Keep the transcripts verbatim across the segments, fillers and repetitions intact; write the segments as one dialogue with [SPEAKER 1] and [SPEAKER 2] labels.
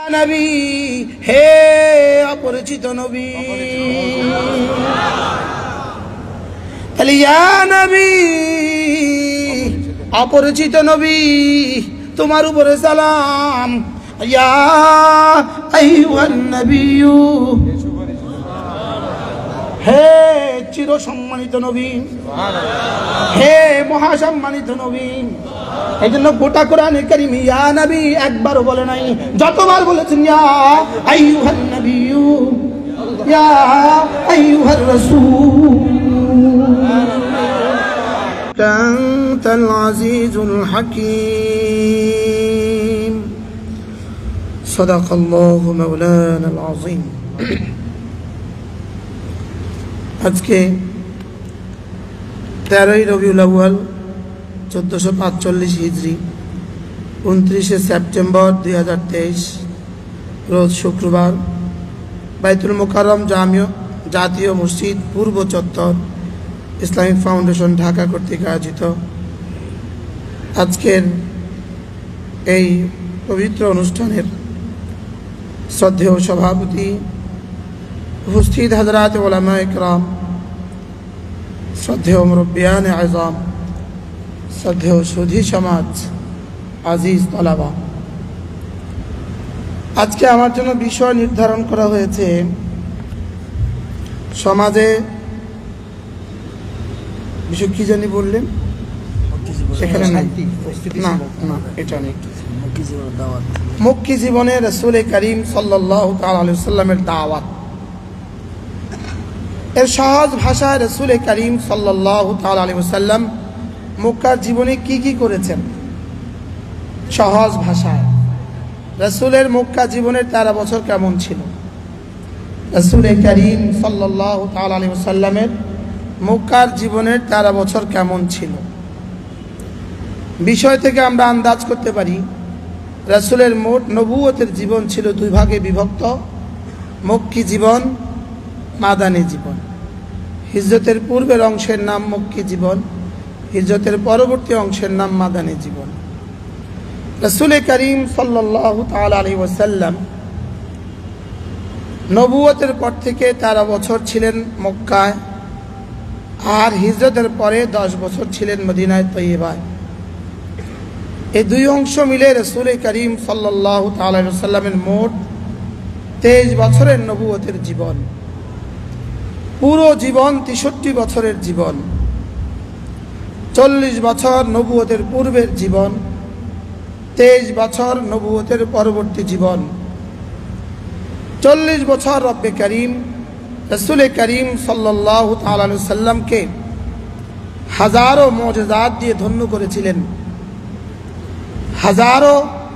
[SPEAKER 1] নবী, হে অপরিচিত নবী, তাহলে ইয়া নবী, অপরিচিত নবী, তোমার উপরে সালাম। ইয়া আইয়ুহান নবিয়্যু, হে চির সম্মানিত নবী, হে মহাসম্মানিত নবী। এই জন্য গোটা কোরআনে কারীম ইয়া নবী একবারও বলে নাই, যতবার বলেছেন ইয়া আইয়ুহান নবিয়্যু, ইয়া আইয়ুহার রাসূল, আনতাল আজিজুল হাকীম, সাদাকাল্লাহু মাওলানাল আযীম। আজকে তেরোই রবিউল আউয়াল চোদ্দোশো পাঁচচল্লিশ হিজরি, উনত্রিশে সেপ্টেম্বর দুই হাজার তেইশ রোজ শুক্রবার, বাইতুল মোকাররম জামিয়া জাতীয় মসজিদ পূর্ব চত্বর ইসলামিক ফাউন্ডেশন ঢাকা কর্তৃক আয়োজিত আজকের এই পবিত্র অনুষ্ঠানের শ্রদ্ধেয় সভাপতি, উপস্থিত হযরত উলামায়ে কেরাম, শ্রদ্ধেয় মুরব্বিয়ানে আযম, শ্রদ্ধেয় সুধী সমাজ, আজিজ তলাবা, আজকে আমার জন্য বিষয় নির্ধারণ করা হয়েছে সমাজে বিষয় কি জানি বললেন, সেখানে নাই, না না এটা নেই। মক্কি জীবনে রাসূল করিম সাল্লাল্লাহু তাআলা আলাইহি ওয়াসাল্লামের দাওয়াত, এর সহজ ভাষায় রাসূল করিম সাল্লাল্লাহু তাআলা আলাইহি ওয়াসাল্লাম মক্কার জীবনে কি কি করেছেন। সহজ ভাষায় রাসূলের মক্কা জীবনের তেরো বছর কেমন ছিল, রাসূল করিম সাল্লাল্লাহু তাআলা আলাইহি ওয়াসাল্লামের মক্কার জীবনের তেরো বছর কেমন ছিল। বিষয় থেকে আমরা আন্দাজ করতে পারি রাসূলের মোট নবুয়তের জীবন ছিল দুই ভাগে বিভক্ত, মক্কি জীবন, মাদানী জীবন। হিজরতের পূর্বের অংশের নাম মক্কি জীবন, হিজরতের পরবর্তী অংশের নাম মাদানী জীবন। রাসূল করিম সাল্লাল্লাহু তাআলা আলাইহি ওয়াসাল্লাম নবুয়তের পর থেকে তেরো বছর ছিলেন মক্কায়, আর হিজরতের পরে দশ বছর ছিলেন মদিনায় তৈয়বায়। এই দুই অংশ মিলে রাসূল করিম সাল্লাল্লাহু তাআলা আলাইহি ওয়াসাল্লামের মোট তেইশ বছরের নবুয়তের জীবন। পুরো জীবন তেষট্টি বছরের জীবন, চল্লিশ বছর নবুয়তের পূর্বের জীবন, তেইশ বছর নবুয়তের পরবর্তী জীবন। চল্লিশ বছর রব্বে করিম রাসূল করিম সাল্লাল্লাহু তাআলা আলাইহি ওয়াসাল্লামকে হাজারো মুজিজাত দিয়ে ধন্য করেছিলেন। হাজারো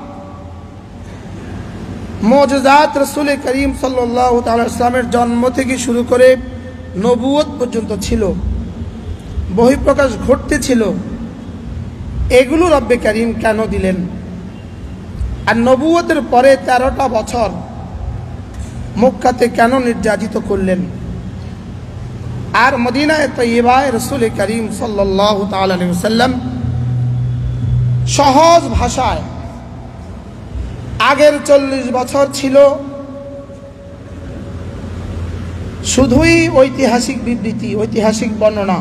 [SPEAKER 1] মুজিজাত রাসূল করিম সাল্লাল্লাহু তাআলা আলাইহি ওয়াসাল্লামের জন্ম থেকে শুরু করে নবুয়ত পর্যন্ত ছিল, বহিঃপ্রকাশ ঘটতেছিল। এগুলো রব্বে করিম কেন দিলেন? আর নবুয়তের পরে তেরোটা বছর মক্কাতে কেন নির্যাতিত করলেন? আর মদিনায়ে তৈয়বায় রাসূল করিম সাল্লাল্লাহু তাআলা আলাইহি ওয়াসাল্লাম সহজ ভাষায় আগের চল্লিশ বছর ছিল শুধুই ঐতিহাসিক বিবৃতি, ঐতিহাসিক বর্ণনা।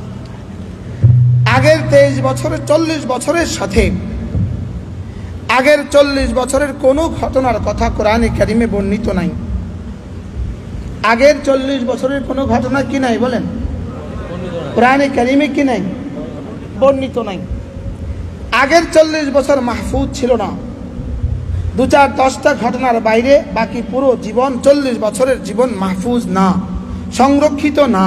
[SPEAKER 1] আগের তেইশ বছরের চল্লিশ বছরের সাথে আগের চল্লিশ বছরের কোনো ঘটনার কথা কোরআনে কারিমে বর্ণিত নাই। আগের চল্লিশ বছরের কোনো ঘটনা কি নাই বলেন? কোরআনে কারিমে কি নাই? বর্ণিত নাই। আগের চল্লিশ বছর মাহফুজ ছিল না। দু চার দশটা ঘটনার বাইরে বাকি পুরো জীবন, চল্লিশ বছরের জীবন মাহফুজ না, সংরক্ষিত না।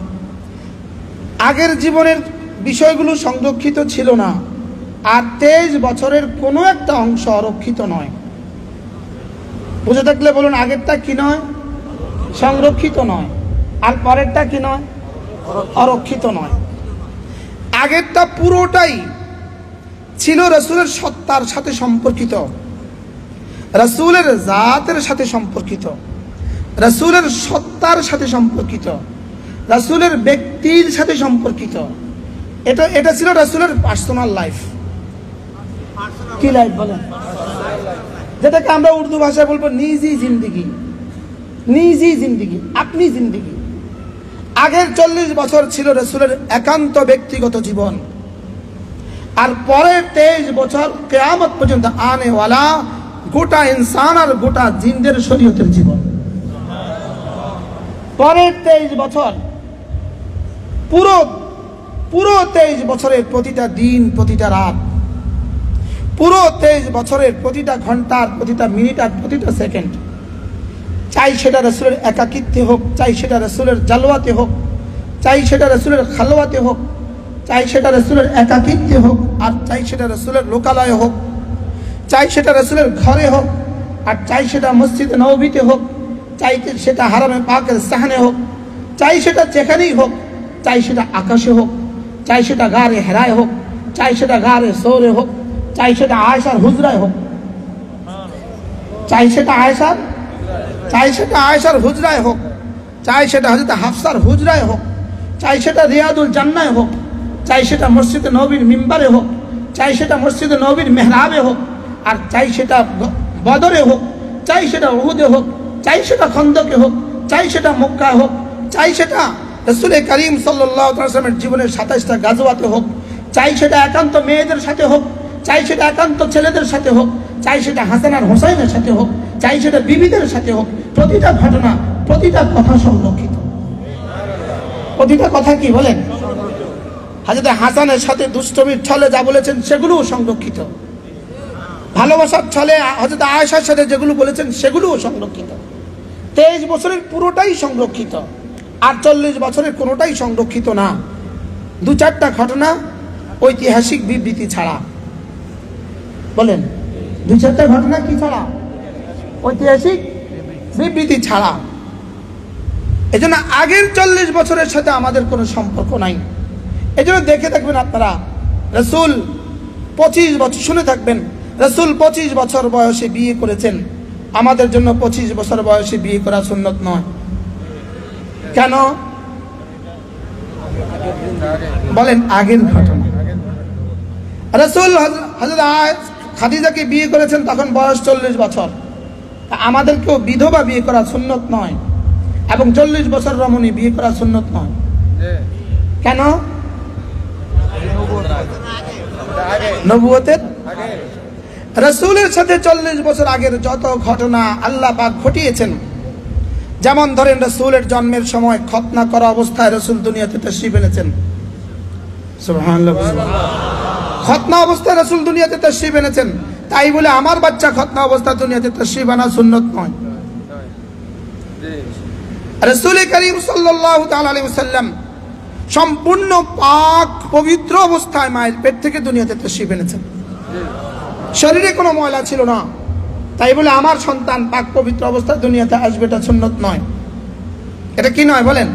[SPEAKER 1] আগের জীবনের বিষয়গুলো সংরক্ষিত ছিল না, আর তেইশ বছরের কোনো একটা অংশ অরক্ষিত নয়। বুঝে থাকলে বলুন, আগেরটা কি নয়? সংরক্ষিত নয়। আর পরেরটা কি নয়? অরক্ষিত নয়। আগেরটা পুরোটাই ছিল রাসূলের সত্তার সাথে সম্পর্কিত, রাসূলের জাতের সাথে সম্পর্কিত, রাসূলের সত্তার সাথে সম্পর্কিত, রাসূলের ব্যক্তির সাথে সম্পর্কিত। এটা এটা ছিল রাসূলের পার্সোনাল লাইফ। কি লাইফ বলেন? যেটাকে আমরা উর্দু ভাষায় বলবো নিজি জিন্দিগি, নিজি জিন্দিগি, আপনি জিন্দিগি। আগের চল্লিশ বছর ছিল রাসূলের একান্ত ব্যক্তিগত জীবন, আর পরের তেইশ বছর কিয়ামত পর্যন্ত আনে ওয়ালা গোটা ইনসান আর গোটা জিনদের শরীয়তের জীবন। পরের তেইশ বছর পুরো পুরো তেইশ বছরের প্রতিটা দিন, প্রতিটা রাত, পুরো তেইশ বছরের প্রতিটা ঘন্টার প্রতিটা মিনিট আর প্রতিটা সেকেন্ড, চাই সেটা রাসূলের একাকিত্বে হোক, চাই সেটা রাসূলের জালওয়াতে হোক, চাই সেটা রাসূলের খালওয়াতে হোক, চাই সেটা রাসূলের একাকিত্বে হোক, আর চাই সেটা রাসূলের লোকালয়ে হোক, চাই সেটা রাসূলের ঘরে হোক, আর চাই সেটা মসজিদে নববীতে হোক, চাই সেটা হারামে পাকের সাহানে হোক, চাই সেটা যেখানেই হোক, চাই সেটা আকাশে হোক, চাই সেটা গারে হেরায় হোক, চাই সেটা গারে সৌরে হোক, চাই সেটা আয়েশার হুজরায় হোক, চাই সেটা আয়েশার চাই সেটা আয়েশার হুজরায় হোক, চাই সেটা হযরত হাফসার হুজরায় হোক, চাই সেটা রিয়াদুল জান্নায় হোক, চাই সেটা মসজিদে নববীর মিম্বারে হোক, চাই সেটা মসজিদে নববীর মেহরাবে হোক, আর চাই সেটা বদরে হোক, চাই সেটা উহুদে হোক, চাই সেটা খন্দকে হোক, চাই সেটা মক্কায় হোক, চাই সেটা রাসূল করিম সাল্লাল্লাহু আলাইহি ওয়াসাল্লামের জীবনের সাতাশটা গাজওয়াতে হোক, চাই সেটা একান্ত মেয়েদের সাথে হোক, চাই সেটা একান্ত ছেলেদের সাথে হোক, চাই সেটা হাসান আর হোসাইনের সাথে হোক, চাই সেটা বিবিদের সাথে হোক, প্রতিটা ঘটনা, প্রতিটা কথা সংরক্ষিত। প্রতিটা কথা কি বলেন? হযরত হাসানের সাথে দুষ্টমির ছলে যা বলেছেন সেগুলোও সংরক্ষিত, ভালোবাসার ছলে হযরত আয়েশার সাথে যেগুলো বলেছেন সেগুলোও সংরক্ষিত। তেইশ বছরের পুরোটাই সংরক্ষিত, আর চল্লিশ বছরের কোনোটাই সংরক্ষিত না। দু চারটা ঘটনা ঐতিহাসিক বিবৃতি ছাড়া, বলেন দু চারটা ঘটনা কি ছাড়া? ঐতিহাসিক বিবৃতি ছাড়া। এজন্য আগের চল্লিশ বছরের সাথে আমাদের কোনো সম্পর্ক নাই। এজন্য দেখে থাকবেন আপনারা, রাসূল পঁচিশ বছর, শুনে থাকবেন, রাসূল পঁচিশ বছর বয়সে বিয়ে করেছেন। আমাদের জন্য পঁচিশ বছর বয়সে বিয়ে করা সুন্নত নয়। কেন বলেন? আগের ঘটনা। রাসূল হযরত খাদিজাকে বিয়ে করেছেন তখন বয়স চল্লিশ বছর। আমাদেরকেও বিধবা বিয়ে করা সুন্নত নয়, এবং চল্লিশ বছর রমণী বিয়ে করা সুন্নত নয়। কেন? নবুয়তের রাসূলের সাথে চল্লিশ বছর আগের যত ঘটনা আল্লাহ পাক ঘটিয়েছেন, যেমন ধরেন রাসূলের জন্মের সময় খতনা করা অবস্থায় রাসূল দুনিয়াতে তাশরীফ এনেছেন। সুবহানাল্লাহ। খতনা অবস্থায় রাসূল দুনিয়াতে তাশরীফ এনেছেন, তাই বলে আমার বাচ্চা খতনা অবস্থায় দুনিয়াতে তাশরীফ আনা সুন্নত নয়। রাসূল করিম সাল্লাল্লাহু তাআলা আলাইহি ওয়াসাল্লাম সম্পূর্ণ পাক পবিত্র অবস্থায় মায়ের পেট থেকে দুনিয়াতে তাশরীফ এনেছেন। শরীরে কোনো ময়লা ছিল না, তাই বলে আমার সন্তান পাক পবিত্র অবস্থায় দুনিয়াতে আসবে, এটা সুন্নত নয়। এটা কি নয় বলেন?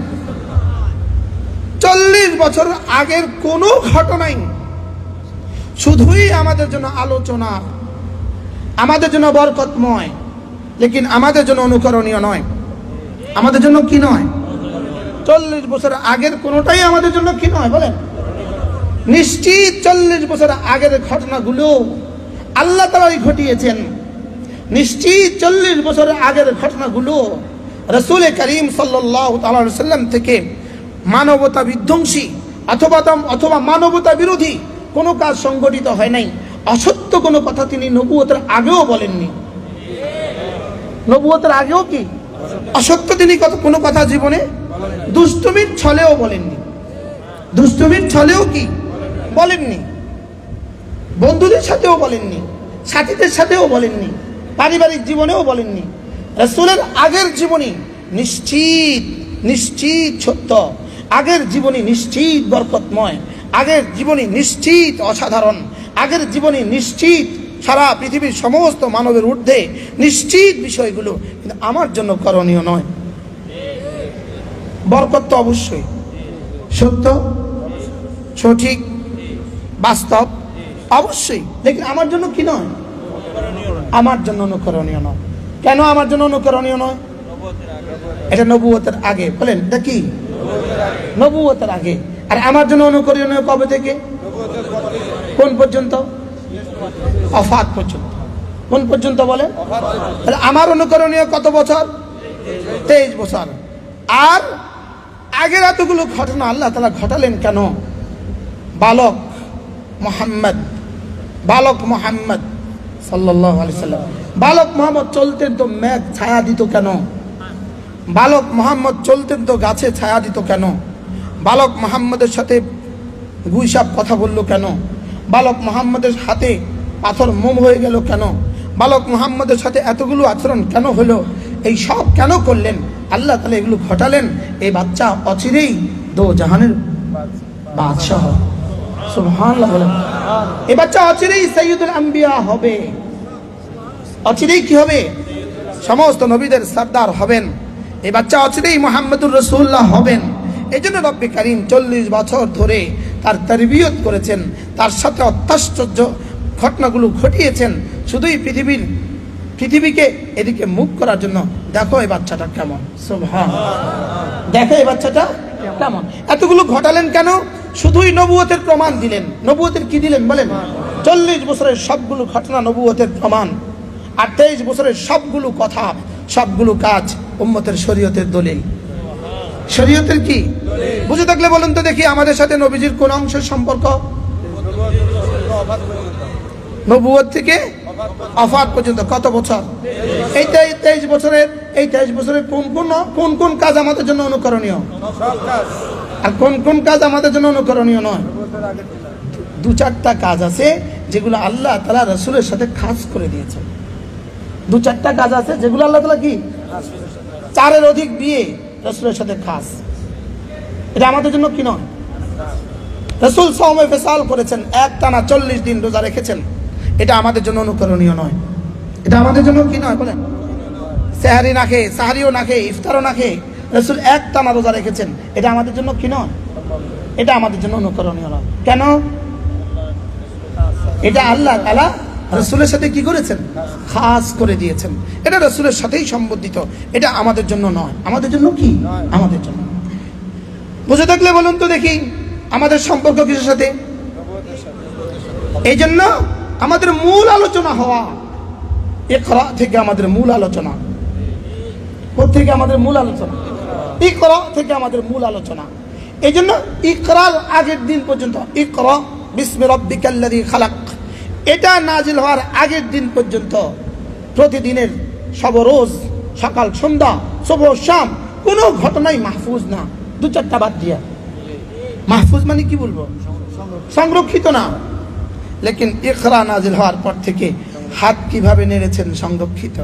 [SPEAKER 1] চল্লিশ বছর আগের কোনো ঘটনাই শুধুই আমাদের জন্য আলোচনা, আমাদের জন্য বরকতময়, লেকিন আমাদের জন্য অনুকরণীয় নয়। আমাদের জন্য কি নয়? চল্লিশ বছর আগের কোনোটাই আমাদের জন্য কি নয় বলেন? নিশ্চিত চল্লিশ বছর আগের ঘটনাগুলো আল্লাহ তাআলাই ঘটিয়েছেন। নিশ্চিত চল্লিশ বছর আগের ঘটনাগুলো রাসূল করিম সাল্লাল্লাহু তাআলা আলাইহি ওয়াসাল্লাম থেকে মানবতা বিধ্বংসী অথবা অথবা মানবতা বিরোধী কোনো কাজ সংগঠিত হয় নাই। অসত্য কোনো কথা তিনি নবুয়তের আগেও বলেননি। নবুয়তের আগেও কি অসত্য তিনি কোনো কথা জীবনে দুষ্টমির ছলেও বলেননি। দুষ্টমির ছলেও কি বলেননি, বন্ধুদের সাথেও বলেননি, সাথীদের সাথেও বলেননি, পারিবারিক জীবনেও বলেননি। রাসূলের আগের জীবনী নিশ্চিত নিশ্চিত সত্য, আগের জীবনী নিশ্চিত বরকতময়, আগের জীবনী নিশ্চিত অসাধারণ, আগের জীবনী নিশ্চিত সারা পৃথিবীর সমস্ত মানবের ঊর্ধ্বে নিশ্চিত বিষয়গুলো, কিন্তু আমার জন্য করণীয় নয়। বরকত তো অবশ্যই সত্য, সঠিক, বাস্তব অবশ্যই, লেকিন আমার জন্য কি নয়? আমার জন্য অনুকরণীয় নয়। কেন আমার জন্য অনুকরণীয় নয়? এটা নবুয়তের আগে। বলেন এটা কি? নবুয়তের আগে। আর আমার জন্য অনুকরণীয় কবে থেকে? কোন পর্যন্ত? ওফাত পর্যন্ত। কোন পর্যন্ত বলেন? তাহলে আমার অনুকরণীয় কত বছর? তেইশ বছর। আর আগের এতগুলো ঘটনা আল্লাহ তাআলা ঘটালেন কেন? বালক মুহাম্মদ, বালক মুহাম্মদ সাল্লাল্লাহু আলাইহি সাল্লাম, বালক মোহাম্মদ চলতেন তো মেঘ ছায়া দিত কেন? বালক মোহাম্মদ চলতেন তো গাছে ছায়া দিত কেন? বালক মোহাম্মদের সাথে গুইসাপ কথা বলল কেন? বালক মোহাম্মদের হাতে পাথর মোম হয়ে গেল কেন? বালক মোহাম্মদের সাথে এতগুলো আচরণ কেন হলো? এই সব কেন করলেন আল্লাহ তাআলা? এগুলো ঘটালেন এই বাচ্চা অচিরেই দো জাহানের বাদশাহ, সুবহানাল্লাহ বলেন। এই বাচ্চা অচিরেই সাইয়্যিদুল আম্বিয়া হবে, অচিরেই কি হবে? সমস্ত নবীদের সরদার হবেন। এই বাচ্চা অচিরেই মুহাম্মদুর রাসূলুল্লাহ হবেন। এই জন্য রব্বে কারীম চল্লিশ বছর ধরে তার তারবিয়ত করেছেন, তার সাথে অত্যাশ্চর্য ঘটনাগুলো ঘটিয়েছেন, শুধুই পৃথিবীর পৃথিবীকে এদিকে মুখ করার জন্য। দেখো এই বাচ্চাটা কেমন, সুবহানাল্লাহ, দেখো এই বাচ্চাটা কেমন। এতগুলো ঘটালেন কেন? শুধুই নবুয়তের প্রমাণ দিলেন। নবুয়তের কি দিলেন বলেন? চল্লিশ বছরের সবগুলো ঘটনা নবুয়তের প্রমাণ, আর তেইশ বছরের সবগুলো কথা, সবগুলো কাজ উম্মতের শরীয়তের দলিল। শরীয়তের কি বুঝে থাকলে বলুন তো দেখি, আমাদের সাথে নবীজির কোন অংশের সম্পর্ক? নবুয়ত থেকে ওফাত পর্যন্ত কত বছর? এই তেইশ বছরের এই তেইশ বছরের কোন কোন কোন কোন কাজ আমাদের জন্য অনুকরণীয়, আর কোন কোন কাজ আমাদের জন্য অনুকরণীয় নয়? দু চারটা কাজ আছে যেগুলো আল্লাহ তাআলা রাসূলের সাথে খাস করে দিয়েছেন। দু চারটা কাজ আছে যেগুলো আল্লাহ তাআলা কি চারের অধিক বিয়ে রাসূলের সাথে খাস। এটা আমাদের জন্য কি নয়? রাসূল সাওমে ফিসাল করেছেন, এক টানা চল্লিশ দিন রোজা রেখেছেন, এটা আমাদের জন্য অনুকরণীয় নয়। এটা আমাদের জন্য কি নয় বলেন? সেহারি না খেয়ে, সাহারিও না খেয়ে, ইফতারও না খেয়ে রাসূল এক টানা রোজা রেখেছেন, এটা আমাদের জন্য কি নয়? এটা আমাদের জন্য অনুকরণীয় নয়। কেন? এটা আল্লাহ তাআলা রাসূলের সাথে কি করেছেন? খাস করে দিয়েছেন। এটা রাসূলের সাথেই সম্বন্ধিত, এটা আমাদের জন্য নয়। আমাদের জন্য কি? আমাদের জন্য। বুঝে থাকলে বলুন তো দেখি, আমাদের সম্পর্ক কিসের সাথে? এই জন্য আমাদের মূল আলোচনা হওয়া ইকরা থেকে, আমাদের মূল আলোচনা কোথেকে? আমাদের মূল আলোচনা ইকরা থেকে, আমাদের মূল আলোচনা। এই জন্য ইকরার আগের দিন পর্যন্ত, ইকরা বিসমি রাব্বিকাল্লাযী খালাক, এটা নাজিল হওয়ার আগের দিন পর্যন্ত প্রতিদিনের সব রোজ সকাল সন্ধ্যা সুবহ শাম কোনো ঘটনাই মাহফুজ না, দু চারটা বাদ দিয়া। মাহফুজ মানে কি বলবো? সংরক্ষিত না। লেকিন ইকরা নাজিল হওয়ার পর থেকে হাত কিভাবে নেড়েছেন? সংরক্ষিত।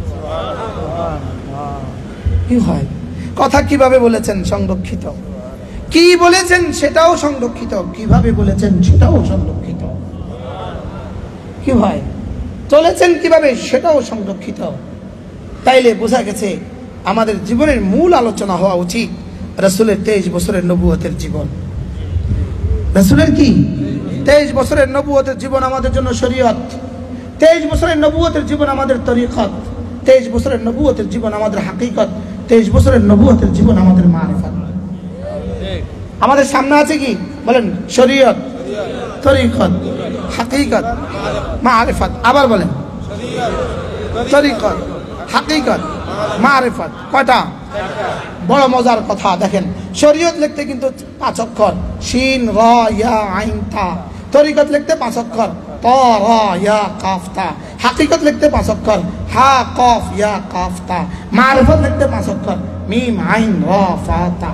[SPEAKER 1] কি হয়? কথা কিভাবে বলেছেন? সংরক্ষিত। কি বলেছেন সেটাও সংরক্ষিত, কিভাবে বলেছেন সেটাও সংরক্ষিত। কি হয়? চলেছেন কিভাবে সেটাও সংরক্ষিত। তাইলে বোঝা গেছে আমাদের জীবনের মূল আলোচনা হওয়া উচিত রাসূলের তেইশ বছরের নবুয়তের জীবন। রাসূলের কি তেইশ বছরের নবুয়তের জীবন আমাদের জন্য শরীয়ত, তেইশ বছরের নবুয়তের জীবন আমাদের তরিকত, তেইশ বছরের নবুয়তের জীবন আমাদের হাকিকত, তেইশ বছরের নবুয়তের জীবন আমাদের মারিফত। আমাদের সামনে আছে কি বলেন? শরীয়ত, তরিকত, হাকিকত, মারিফত। আবার বলেন তরিকত, হাকিকত, মারিফত। কয়টা? বড় মজার কথা দেখেন, শরীয়ত লিখতে কিন্তু পাঁচ অক্ষর, শিন র ইয়া আইন তা। তরিকত লিখতে পাঁচ অক্ষর, ত র ইয়া কাফ তা। হাকিকত লিখতে পাঁচ অক্ষর, হা কফ ইয়া কাফ তা। মারিফত লিখতে পাঁচ অক্ষর, মিম আইন র ফা তা।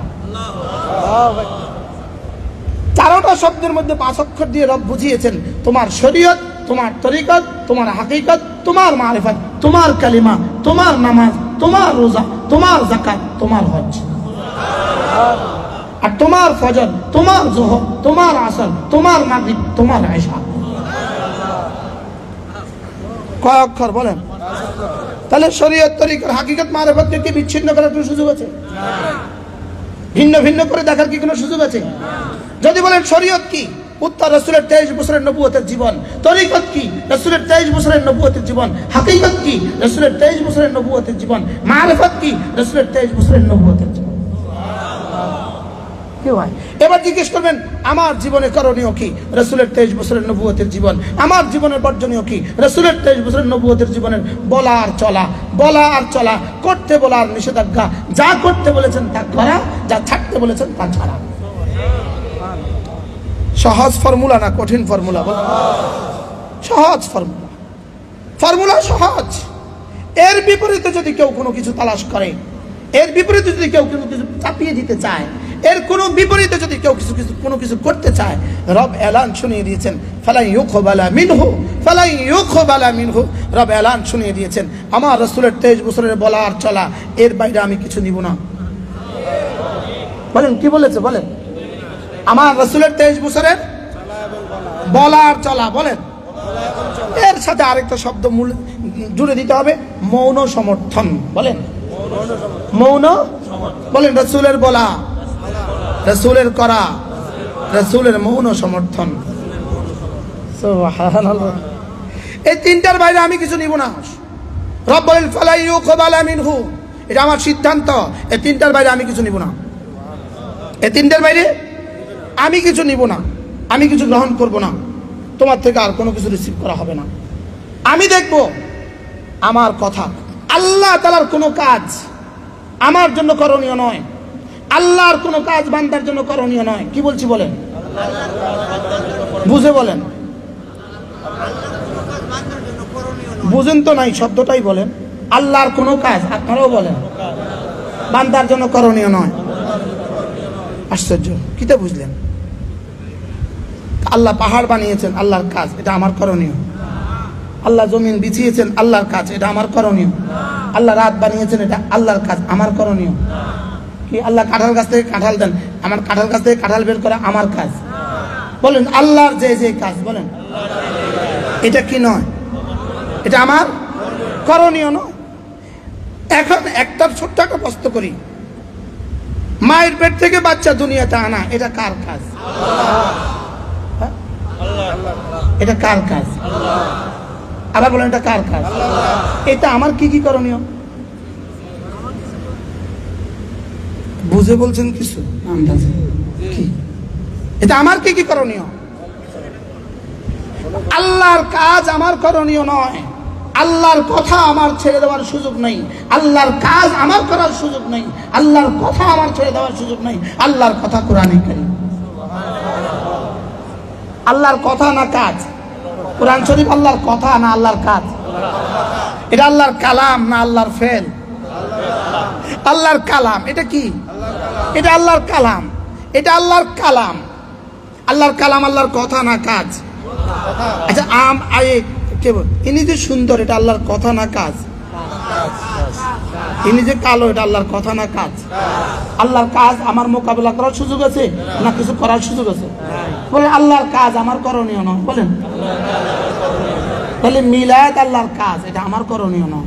[SPEAKER 1] চারোটা শব্দের মধ্যে পাঁচ অক্ষর দিয়ে রব বুঝিয়েছেন তোমার শরীয়ত, তোমার তরিকত, তোমার হাকিকত, তোমার মারিফত, তোমার কালিমা, তোমার নামাজ, তোমার রোজা, তোমার যাকাত, তোমার হজ। আর তোমার ফজর, তোমার যোহর, তোমার আসর, তোমার মাগরিব, তোমার ইশা। কয় অক্ষর বলেন? তাহলে শরীয়ত, তরিকত, হাকিকত, মারিফতকে কি বিচ্ছিন্ন করার কোনো সুযোগ আছে? ভিন্ন ভিন্ন করে দেখার কি কোনো সুযোগ আছে? যদি বলেন শরীয়ত কি, উত্তর রাসূলের তেইশ বছরের নবুয়তের জীবন। তরিকত কি, রাসূলের তেইশ বছরের নবুয়তের জীবন। হাকিকত কি, রাসূলের তেইশ বছরের নবুয়তের জীবন। মারিফত কি, রাসূলের তেইশ বছরের নবুয়তের জীবন। কি হয়? এবার জিজ্ঞেস করবেন আমার জীবনে করণীয় কি? রাসূলের তেইশ বছরের নবুয়তের জীবন। আমার জীবনের বর্জনীয় কি? রাসূলের তেইশ বছরের নবুয়তের জীবনের বলা আর চলা, বলা আর চলা, করতে বলা আর নিষেধাজ্ঞা, যা করতে বলেছেন তা করা, যা ছাড়তে বলেছেন তা ছাড়া। সহজ ফর্মুলা না কঠিন ফর্মুলা? বল। সহজ ফর্মুলা, ফর্মুলা সহজ। এর বিপরীতে যদি কেউ কোনো কিছু তালাশ করে, এর বিপরীতে যদি কেউ কোনো কিছু চাপিয়ে দিতে চায়, এর কোনো বিপরীতে যদি কেউ কিছু কিছু কোনো কিছু করতে চায়, রব এলান শুনিয়ে দিয়েছেন ফালাই ইউকবালা মিনহু, ফালাই ইউকবালা মিনহু। রব এলান শুনিয়ে দিয়েছেন আমার রাসূলের তেইশ বছরের বলা আর চলা, এর বাইরে আমি কিছু নিব না। বলেন কি বলেছে? বলেন আমার রাসূলের তেইশ বছরের বলা আর চলা, বলেন এর সাথে আরেকটা শব্দ মূল জুড়ে দিতে হবে, মৌন সমর্থন। বলেন মৌন, বলেন রাসূলের বলা, রাসূলের করা, রাসূলের মৌন সমর্থন। সুবহানাল্লাহ। এই তিনটার বাইরে আমি কিছু নিব না। রব বলেন ফালা ইউকবালা মিনহু, এটা আমার সিদ্ধান্ত। এই তিনটার বাইরে আমি কিছু নিব না। এই তিনটার বাইরে আমি কিছু নিব না, আমি কিছু গ্রহণ করব না। তোমার থেকে আর কোনো কিছু রিসিভ করা হবে না। আমি দেখব আমার কথা। আল্লাহ তাআলার কোনো কাজ আমার জন্য করণীয় নয়, আল্লাহর কোনো কাজ বান্দার জন্য করণীয় নয়। কি বলছি বলেন? বুঝে বলেন। বুঝেন তো নাই, শব্দটাই বলেন। আল্লাহর কোনো কাজ, আপনারাও বলেন, বান্দার জন্য করণীয় নয়। আশ্চর্য, কিতা বুঝলেন? আল্লাহ পাহাড় বানিয়েছেন, আল্লাহর কাজ, এটা আমার করণীয়। আল্লাহ জমিন বিছিয়েছেন, আল্লাহর কাজ, এটা আমার করণীয়। আল্লাহ রাত বানিয়েছেন, এটা আল্লাহর কাজ, আমার করণীয়। কি আল্লাহ কাঁঠাল গাছ থেকে কাঁঠাল দেন, আমার কাঁঠাল গাছ থেকে কাঁঠাল বের করা আমার কাজ। বলেন আল্লাহর যে যে কাজ, বলেন এটা কি নয়? এটা আমার করণীয় নয়। এখন একটা ছোট্ট একটা প্রশ্ন করি, মায়ের পেট থেকে বাচ্চা দুনিয়াতে আনা, এটা কার কাজ? এটা কার কাজ? আবার বলেন এটা কার কাজ? এটা আমার কি কি করণীয়? বুঝে বলছেন কিছু? কি এটা আমার কি কি করণীয়? আল্লাহর কাজ আমার করণীয় নয়, আল্লাহর কথা আমার ছেড়ে দেওয়ার সুযোগ নেই, আল্লাহর কাজ আমার করার সুযোগ নেই, আল্লাহর কথা আমার ছেড়ে দেওয়ার সুযোগ নেই। আল্লাহর কথা কোরআনে কারীম। আল্লাহর কথা না কাজ? কোরআন শরীফ আল্লাহর কথা না আল্লাহর কাজ? এটা আল্লাহর কালাম না আল্লাহর ফেল? আল্লাহর কালাম। এটা কি? এটা আল্লাহর কালাম, এটা আল্লাহর কালাম। আল্লাহর কালাম আল্লাহর কথা না কাজ? আচ্ছা আম আয়ে কে বল, ইনি যে সুন্দর, এটা আল্লাহর কথা না কাজ? ইনি যে কালো, এটা আল্লাহর কথা না কাজ? আল্লাহর কাজ আমার মোকাবেলা করার সুযোগ আছে না কিছু করার সুযোগ আছে? বলে আল্লাহর কাজ আমার করণীয় নয়। বলেন তাহলে মিলাদ আল্লাহর কাজ, এটা আমার করণীয় নয়।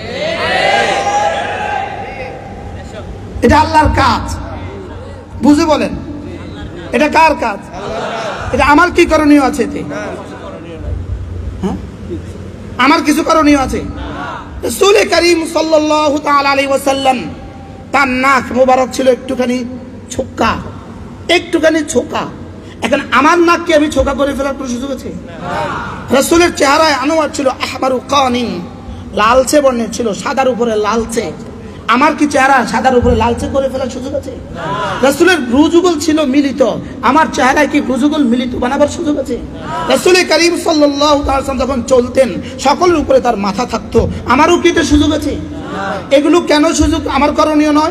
[SPEAKER 1] এটা আল্লাহর কাজ, বুঝে বলেন এটা কার কাজ? এটা আমার কি করণীয় আছে? এতে হ্যাঁ আমার কিছু করণীয় আছে? রাসূল করিম সাল্লাল্লাহু তাআলা আলাইহি ওয়াসাল্লাম তার নাক মোবারক ছিল একটুখানি ছোকা, একটুখানি ছোকা। এখন আমার নাককে আমি ছোকা করে ফেলার কোনো সুযোগ আছে? রাসূলের চেহারায় আনোয়ার ছিল আহমারু কানিন, লালচে বর্ণের ছিল, সাদার উপরে লালচে। আমার কি চেহারা সাদার উপরে লালচে করে ফেলার সুযোগ আছে? রাসূলের ভ্রুযুগল ছিল মিলিত, আমার চেহারায় কি ভ্রুযুগল মিলিত বানাবার সুযোগ আছে? রাসূল করিম সাল্লাল্লাহু তাআলা সাল্লাম যখন চলতেন সকলের উপরে তার মাথা থাকতো, আমারও কি এটা সুযোগ আছে? এগুলো কেন সুযোগ আমার করণীয় নয়?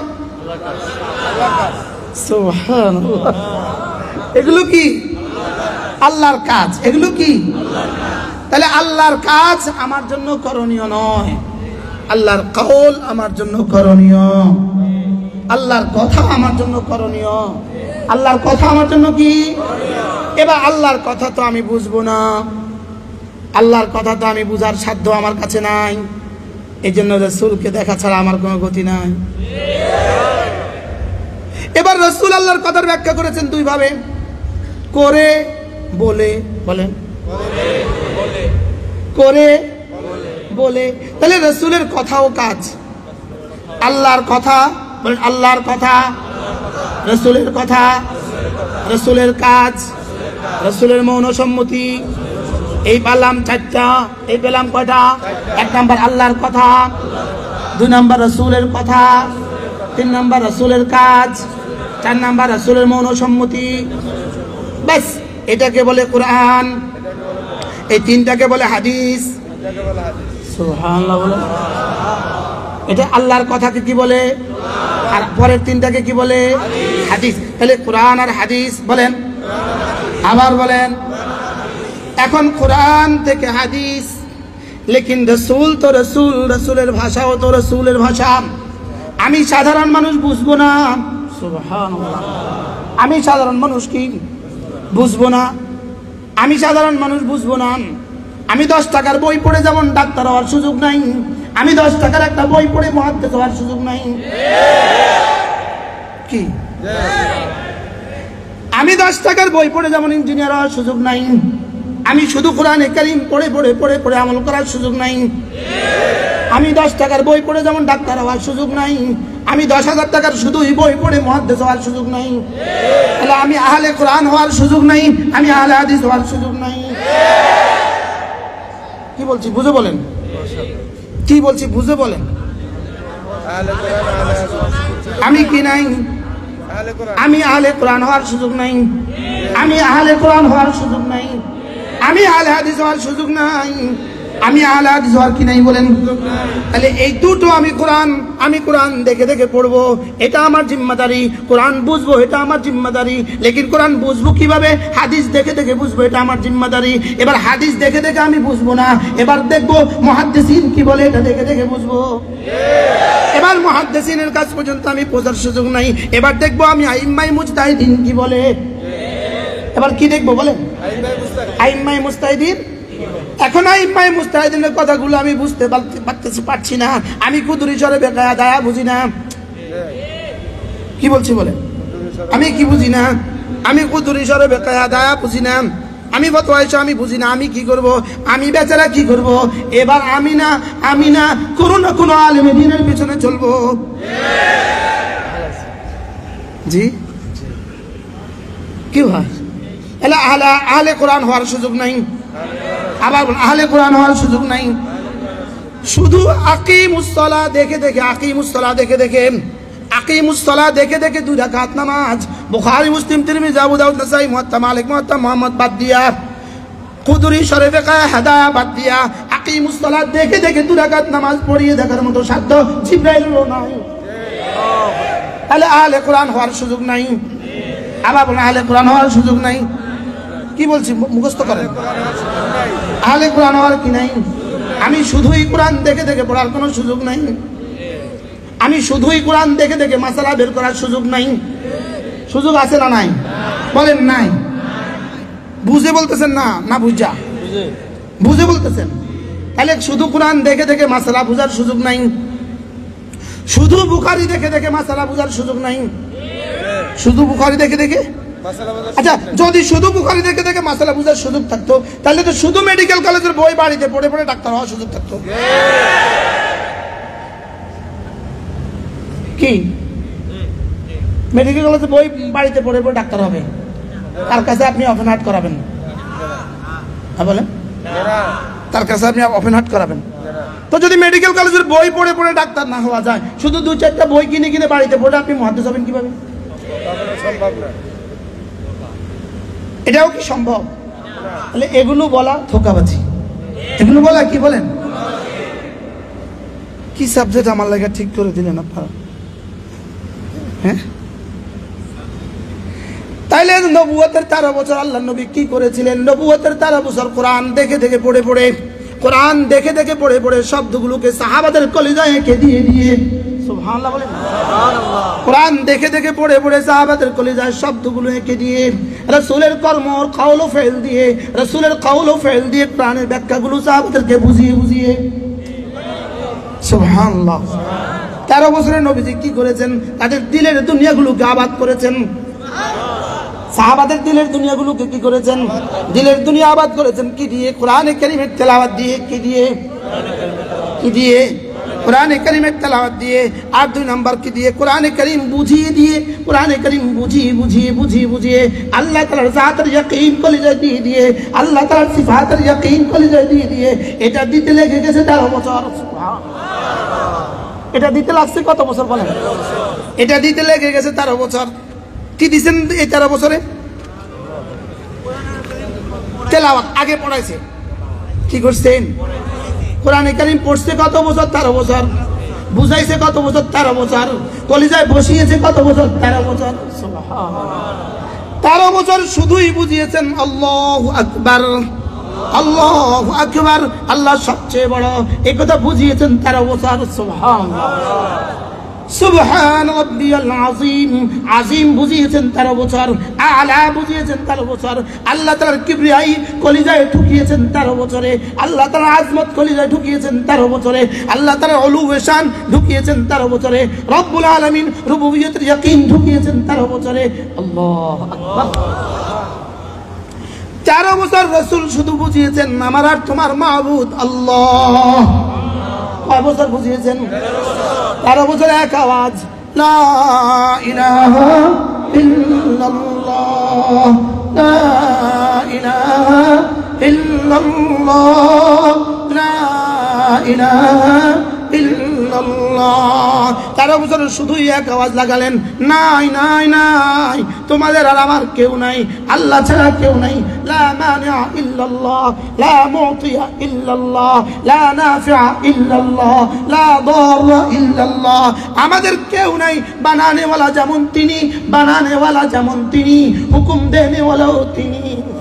[SPEAKER 1] সুবহানাল্লাহ। এগুলো কি আল্লাহর কাজ? এগুলো কি? তাহলে আল্লাহর কাজ আমার জন্য করণীয় নয়, আল্লাহর কওল আমার জন্য করণীয়, আল্লাহর কথা আমার জন্য করণীয়। আল্লাহর কথা আমার জন্য কি? এবার আল্লাহর কথা তো আমি বুঝবো না, আল্লাহর কথা তো আমি বুঝার সাধ্য আমার কাছে নাই। এই জন্য রাসূলকে দেখা ছাড়া আমার কোনো গতি নাই। এবার রাসূল আল্লাহর কথার ব্যাখ্যা করেছেন দুই ভাবে, করে বলে। বলেন করে বলে। তাহলে রাসূলের কথাও কাজ, আল্লাহর কথা। বলেন আল্লাহর কথা, রাসূলের কথা, রসুলের কাজ, রসুলের মৌন সম্মতি। এই পেলাম চারটা, এই পেলাম কয়টা? এক নাম্বার আল্লাহর কথা, দুই নাম্বার রসুলের কথা, তিন নাম্বার রসুলের কাজ, চার নাম্বার রসুলের মৌন সম্মতি। ব্যাস, এটাকে বলে কোরআন, এই তিনটাকে বলে হাদিস। সুবহানাল্লাহ বলে। এটা আল্লাহর কথাকে কি বলে? আর পরের তিনটাকে কি বলে? হাদিস। তাহলে কোরআন আর হাদিস বলেন, আবার বলেন। এখন কোরআন থেকে হাদিস, লেকিন রসুল তো রসুল, রসুলের ভাষাও তো রসুলের ভাষা। আমি সাধারণ মানুষ বুঝবো না। সুবহানাল্লাহ। আমি সাধারণ মানুষ কি বুঝবো না? আমি সাধারণ মানুষ বুঝবো না। আমি দশ টাকার বই পড়ে যেমন ডাক্তার হওয়ার সুযোগ নাই, আমি দশ টাকার একটা বই পড়ে মুহাদ্দিস হওয়ার সুযোগ নাই। কি? আমি দশ টাকার বই পড়ে যেমন ইঞ্জিনিয়ার হওয়ার সুযোগ নাই, আমি শুধু কোরআনে কারীম পড়ে পড়ে পড়ে পড়ে আমল করার সুযোগ নাই। আমি দশ টাকার বই পড়ে যেমন ডাক্তার হওয়ার সুযোগ নাই, আমি দশ হাজার টাকার শুধুই বই পড়ে মুহাদ্দিস হওয়ার সুযোগ নাই। তাহলে আমি আহলে কোরআন হওয়ার সুযোগ নাই, আমি আহলে হাদিস হওয়ার সুযোগ নাই। কি বলছি বুঝে বলেন? কি বলছি বুঝে বলেন? আমি কি নাই? আমি আহলে কোরআন হওয়ার সুযোগ নাই, আমি আহলে কোরআন হওয়ার সুযোগ নাই, আমি আহলে হাদিস হওয়ার সুযোগ নাই, আমি আহলে হাদিস হওয়ার কি নাই বলেন? তাহলে এই দুটো আমি কোরআন, আমি কোরআন দেখে দেখে পড়বো, এটা আমার জিম্মাদারি। কোরআন বুঝবো, এটা আমার জিম্মাদারি। লেকিন কোরআন বুঝবো কিভাবে? হাদিস দেখে দেখে বুঝবো, এটা আমার জিম্মাদারি। এবার হাদিস দেখে দেখে আমি বুঝবো না, এবার দেখবো মুহাদ্দিসিন কি বলে, এটা দেখে দেখে বুঝবো। এবার মুহাদ্দিসিনের কাছ পর্যন্ত আমি পৌঁছার সুযোগ নাই, এবার দেখবো আমি আইম্মায়ে মুজতাহিদিন কি বলে। এবার কি দেখবো বলেন? আইম্মায়ে মুজতাহিদিন। এখন আইম্মায়ে মুজতাহিদিনের কথাগুলো আমি বুঝতে পারতেছি পারছি না, আমি কুদুরি শরে বেকায়া দায়া বুঝি না। কি বলছি বলে? আমি কি বুঝি না? আমি কুদুরি শরে বেকায়া দায়া বুঝি না, আমি ফতোয়া এসে আমি বুঝি না। আমি কি করব? আমি বেচারা কি করব? এবার আমি না আমি না কোনো না কোনো আলেম দ্বীনের পিছনে চলবো। জি কি হয়? এলা আহলে আহলে কোরআন হওয়ার সুযোগ নাই, আবার আহলে কোরআন হওয়ার সুযোগ নাই। শুধু আকিমুস সালাহ দেখে দেখে, আকিমুস সালাহ দেখে দেখে, আকিমুস সালাহ দেখে দেখে দুই রাকাত নামাজ, বুখারী মুসলিম তিরমিজি আবু দাউদ নাসাই মুওয়াত্তা মালিক মুওয়াত্তা মুহাম্মদ বাদ দিয়া, কুদুরি শরীফে কায়া হাদায়া বাদ দিয়া, আকিমুস সালাহ দেখে দেখে দুই রাকাত নামাজ পড়িয়ে দেখার মতো সাধ্য জিবরাইলেরও নাই। তাহলে আহলে কোরআন হওয়ার সুযোগ নাই, আবার বলেন আহলে কোরআন হওয়ার সুযোগ নাই। কি বলছি মুখস্থ করেন? আহলে কোরআন হওয়ার কি নাই? আমি শুধুই কোরআন দেখে দেখে পড়ার কোনো সুযোগ নাই, আমি শুধুই কোরআন দেখে দেখে মাসালা বের করার সুযোগ নাই। সুযোগ আছে না নাই? বলেন নাই। বুঝে বলতেছেন না না বুঝা? বুঝে বলতেছেন। তাহলে শুধু কোরআন দেখে দেখে মাসালা বুঝার সুযোগ নাই, শুধু বুখারী দেখে দেখে মাসালা বুঝার সুযোগ নাই। শুধু বুখারী দেখে দেখে, আচ্ছা যদি শুধু বুখারী দেখে দেখে মাসালা বুঝার সুযোগ থাকতো, তাহলে তো শুধু মেডিকেল কলেজের বই বাড়িতে পড়ে পড়ে ডাক্তার হওয়ার সুযোগ থাকতো। কি মেডিকেল কলেজের বই বাড়িতে পড়ে পড়ে ডাক্তার হবে? তার কাছে আপনি ওপেন হার্ট করাবেন? হ্যাঁ বলেন, তার কাছে আপনি ওপেন হার্ট করাবেন? তো যদি মেডিকেল কলেজের বই পড়ে পড়ে ডাক্তার না হওয়া যায়, শুধু দু চারটা বই কিনে কিনে বাড়িতে পড়ে আপনি মুহাদ্দিস হবেন কিভাবে? এটাও কি সম্ভব? তাহলে এগুলো বলা ধোঁকাবাজি, এগুলো বলা কি বলেন? কি সাবজেক্ট আমার লাগা ঠিক করে দিলেন আপনারা? হ্যাঁ, তাইলে নবুয়তের তেরো বছর আল্লাহ নবী কি করেছিলেন? নবুয়তের তেরো বছর কোরআন দেখে দেখে পড়ে পড়ে, কোরআন দেখে দেখে পড়ে পড়ে শব্দগুলোকে সাহাবাদের কলিজায় এঁকে দিয়ে দিয়ে, সুবহানাল্লাহ বলেন, কোরআন দেখে দেখে পড়ে পড়ে সাহাবাদের কলিজায় শব্দগুলো এঁকে দিয়ে, রাসূলের কর্ম কওল ও ফেল দিয়ে, রাসূলের কওল ও ফেল দিয়ে কোরআনের ব্যাখ্যাগুলো সাহাবাদেরকে বুঝিয়ে বুঝিয়ে, সুবহানাল্লাহ। তেরো বছরের নবীজি কি করেছেন? তাদের দিলের দুনিয়াগুলোকে আবাদ করেছেন। সাহাবাদের দিলের দুনিয়াগুলোকে কি করেছেন? দিলের দুনিয়া আবাদ করেছেন কি দিয়ে? কোরআনে কারীমের তেলাওয়াত দিয়ে। কি দিয়ে? কি দিয়ে? কোরআনে কারীমের তেলাওয়াত দিয়ে, আর দুই নাম্বার কি দিয়ে? কোরআনে কারীম বুঝিয়ে দিয়ে, কোরআনে কারীম বুঝিয়ে বুঝিয়ে বুঝিয়ে বুঝিয়ে আল্লাহ তাআলার জাতের ইয়াকিন কলিজায় দিয়ে দিয়ে, আল্লাহ তাআলার সিফাতের ইয়াকিন কলিজায় দিয়ে দিয়ে, এটা দিতে লেগে গেছে তেরো বছর। এটা দিতে লাগছে কত বছর বলেন? এটা দিতে লেগে গেছে তেরো বছর। কি দিচ্ছেন এই তেরো বছরে? তেলাওয়াত আগে পড়াইছে। কি করছেন? কোরআনে কারীম পড়ছে কত বছর? তেরো বছর। বুঝাইছে কত বছর? তেরো বছর। কলিজায় বসিয়েছে কত বছর? তেরো বছর। তেরো বছর শুধুই বুঝিয়েছেন আল্লাহু আকবার, আল্লাহু আকবার, আল্লাহ সবচেয়ে বড়, এই কথা বুঝিয়েছেন তেরো বছর। সুবহানাল্লাহ, সুবহান রাব্বিয়াল আযীম, আযীম বুঝিয়েছেন তেরো বছর, আলা বুঝিয়েছেন তেরো বছর। আল্লাহ তাআলার কিবরিয়াই কলিজায় ঢুকিয়েছেন তেরো বছরে, আল্লাহ তাআলার আজমত কলিজায় ঢুকিয়েছেন তেরো বছরে, আল্লাহ তাআলার উলুয়ে শান ঢুকিয়েছেন তেরো বছরে, রব্বুল আলামিন রুবুবিয়তের ইয়াকিন ঢুকিয়েছেন তেরো বছরে। আল্লাহু আকবার। তেরো বছর রাসূল শুধু বুঝিয়েছেন আমার আর তোমার মাবুদ আল্লাহ। কয় বছর বুঝিয়েছেন? তেরো বছর এক আওয়াজ লা ইলাহা ইল্লাল্লাহ, লা ইলাহা ইল্লাল্লাহ, লা ইলাহা ইল্লাল্লাহ। তেরো বছর শুধুই এক আওয়াজ লাগালেন, নাই নাই নাই, তোমাদের আর আমার কেউ নাই, আল্লাহ ছাড়া কেউ নাই। লা মানিআ ইল্লাল্লাহ, লা মুতিয়া ইল্লাল্লাহ, লা নাফিআ ইল্লাল্লাহ, লা দাররা ইল্লাল্লাহ। আমাদের কেউ নাই, বানানেওয়ালা যেমন তিনি, বানানেওয়ালা যেমন তিনি, হুকুম দেনেওয়ালাও তিনি।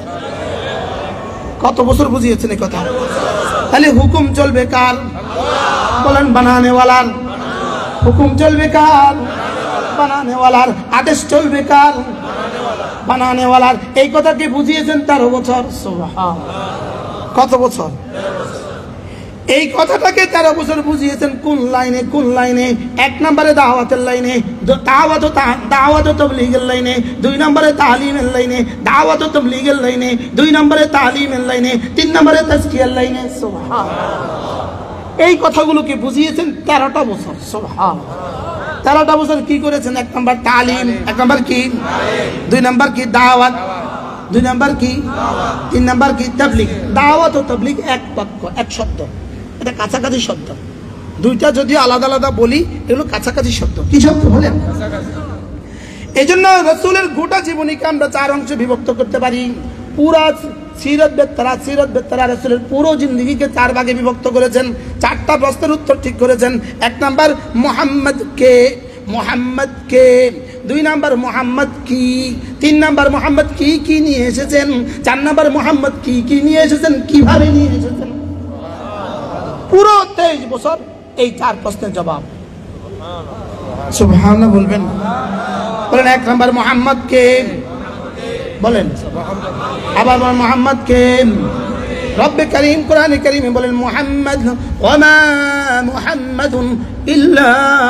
[SPEAKER 1] কত বছর বুঝিয়েছেন এই কথা? তাহলে হুকুম চলবে কার? বলেন বানানেওয়ালার। হুকুম চলবে কার? বানানেওয়ালার। আদেশ চলবে কার? বানানেওয়ালার। এই কথাকে বুঝিয়েছেন তেরো বছর। সুবহানাল্লাহ। কত বছর? এই কথাটাকে তেরো বছর বুঝিয়েছেন কোন লাইনে? কোন লাইনে? এক নম্বরে দাওয়াতের লাইনে, দাওয়াত দাওয়াত তাবলীগের লাইনে, দুই নম্বরে তালিমের লাইনে, দাওয়াত তাবলীগের লাইনে, দুই নম্বরে তালিমের লাইনে, তিন নম্বরে তাজকিয়ার লাইনে। সুবহানাল্লাহ। এই কথাগুলোকে বুঝিয়েছেন তেরোটা বছর। সুবহানাল্লাহ। তেরোটা বছর কি করেছেন? এক নম্বর তালিম, এক নম্বর কি? দুই নম্বর কি? দাওয়াত, দুই নম্বর কি? তিন নম্বর কি? তাবলীগ। দাওয়াত ও তাবলীগ এক বাক্য, এক শব্দ, এটা কাছাকাছি শব্দ। দুইটা যদি আলাদা আলাদা বলি, এগুলো কাছাকাছি শব্দ। কি শব্দ বলেন? এই জন্য রাসূলের গোটা জীবনীকে আমরা চার অংশে বিভক্ত করতে পারি। পুরা সিরাত বেত্তারা, সিরাত বেত্তারা রাসূলের পুরো জিন্দেগিকে চার ভাগে বিভক্ত করেছেন। চারটা প্রশ্নের উত্তর ঠিক করেছেন। এক নাম্বার মুহাম্মদ কে, মুহাম্মদ কে। দুই নাম্বার মুহাম্মদ কি, তিন নাম্বার মুহাম্মদ কি কি নিয়ে এসেছেন, চার নাম্বার মুহাম্মদ কি কি নিয়ে এসেছেন, কিভাবে নিয়ে এসেছেন। পুরো তেইশ বছর এই চার প্রশ্নের জবাব। সুবহানাল্লাহ বলবেন। বলেন এক নাম্বার মুহাম্মদ কে, বলেন আবার বলেন মুহাম্মদ কে। রব্বে করিম কোরআনে কারীমে বলেন মুহাম্মদ ওয়া মা মুহাম্মাদুন ইল্লা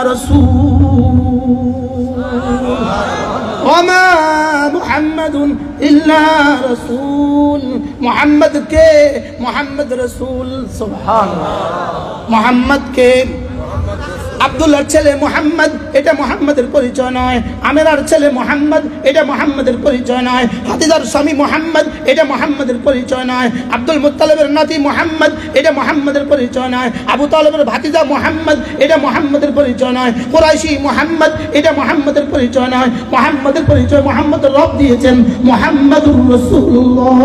[SPEAKER 1] রাসূল, ওয়া মা মুহাম্মাদুন ইল্লা রাসূল। মুহাম্মদ কে? মুহাম্মদ রাসূল। সুবহানাল্লাহ। মুহাম্মদ কে? আব্দুল্লাহর ছেলে মুহাম্মদ, এটা মুহাম্মাদের পরিচয় নয়। আমেরার ছেলে মুহাম্মদ, এটা মুহাম্মাদের পরিচয় নয়। হাতিজার স্বামী মুহাম্মদ, এটা মুহাম্মাদের পরিচয় নয়। আব্দুল মুত্তালিবের নাতি মুহাম্মদ, এটা মুহাম্মাদের পরিচয় নয়। আবু তালেবের ভাতিজা মুহাম্মদ, এটা মুহাম্মাদের পরিচয় নয়। কুরাইশি মুহাম্মদ, এটা মুহাম্মাদের পরিচয় নয়। মুহাম্মাদের পরিচয় মুহাম্মদ রব দিয়েছেন, মুহাম্মাদুর রাসূলুল্লাহ।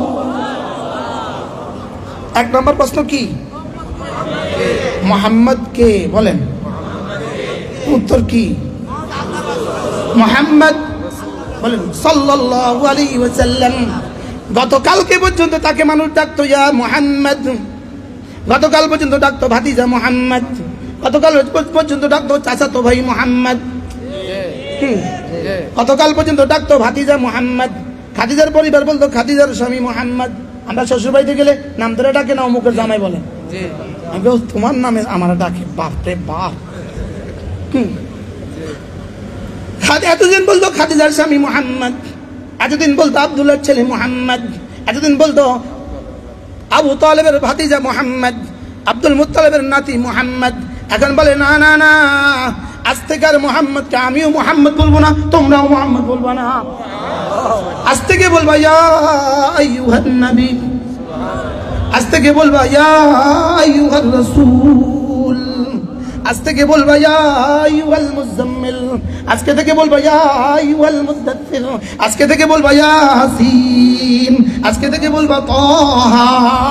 [SPEAKER 1] এক নম্বর প্রশ্ন কি? মুহাম্মদ কে? বলেন উত্তর কি? মুহাম্মদ বলেন সাল্লাল্লাহু আলাইহি ওয়াসাল্লাম। গতকালকে পর্যন্ত তাকে মানুষ ডাকতো ইয়া মুহাম্মদ, গতকাল পর্যন্ত ডাকতো ভাতিজা মুহাম্মদ, গতকাল পর্যন্ত ডাকতো চাচাতো ভাই মুহাম্মদ। কি? গতকাল পর্যন্ত ডাকতো ভাতিজা মুহাম্মদ। খাদিজার পরিবার বলতো খাদিজার স্বামী মুহাম্মদ। আমরা শ্বশুর বাড়িতে গেলে নাম ধরে ডাকে না, অমুকের জামাই বলে। আমি বল তোমার নামে আমার ডাকে, বাপ রে বাপ। এতদিন বলতো খাদিজার স্বামী মুহাম্মদ, এতদিন বলতো আব্দুল্লাহর ছেলে মুহাম্মদ, এতদিন বলতো আবু তালেবের ভাতিজা মুহাম্মদ, আব্দুল মুত্তালিবের নাতি মুহাম্মদ, এখন বলে না না না, আজ থেকে আর মুহাম্মদকে আমিও মুহাম্মদ বলবো না, তোমরাও মুহাম্মদ বলবা না। আজ থেকে বলবা ইয়া আইয়ুহান নবী, আজ থেকে বলবা ইয়া আইয়ুহার রাসূল, আজ থেকে বলবা ইয়া আইয়ুহাল মুজাম্মিল, আজকে থেকে বলবা ইয়া আইয়ুহাল মুদাথথির, আজকে থেকে বলবা ইয়াসিন, আজকে থেকে বলবা তাহা।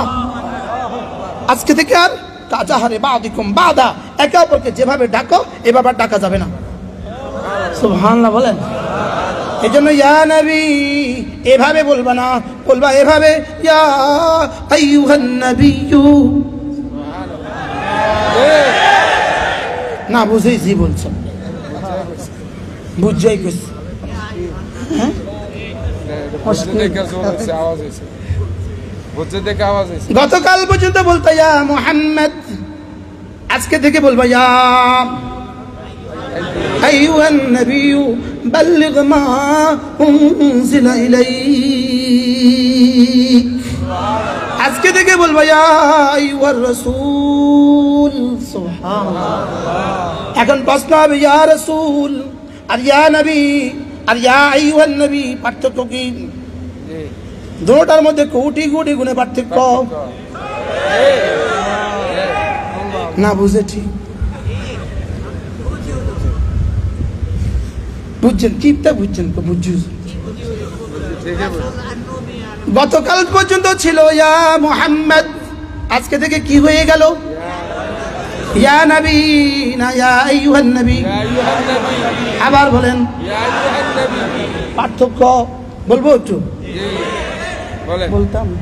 [SPEAKER 1] আজকে থেকে আর কাজাহারে বাদিকুম বাদা, একে অপরকে যেভাবে ডাকো এভাবে ডাকা যাবে না। সুবহানাল্লাহ বলেন। এই জন্য ইয়া নবী এভাবে বলবা না, বলবা এভাবে ইয়া আইয়ুহান নবিয়্যু। না বুঝেই জি বলছো, বুঝাই কইছ। গতকাল পর্যন্ত বলতো ইয়া মুহাম্মদ, আজকে থেকে বলবা ইয়া আইয়ুহান নবিয়্যু বাল্লিগ মা উনজিলা ইলাইক, আজকে থেকে বলবা ইয়া আইয়ুহার রাসূল। সুবহানাল্লাহ। এখন প্রশ্ন হবে ইয়া রাসূল আর ইয়া নবী আর ইয়া আইয়ুহান নবী পার্থক্য কি? দুটোটার মধ্যে কোটি কোটি গুণে পার্থক্য। না বুঝে ঠিক বুঝছেন, কিপটা বুঝছেন তো বুঝুস। গতকাল পর্যন্ত ছিল ইয়া মুহাম্মদ, আজকে থেকে কি হয়ে গেল? ইয়া নবী না ইয়া আইয়ুহান নবী। আবার বলেন পার্থক্য বলবো একটু বলতাম,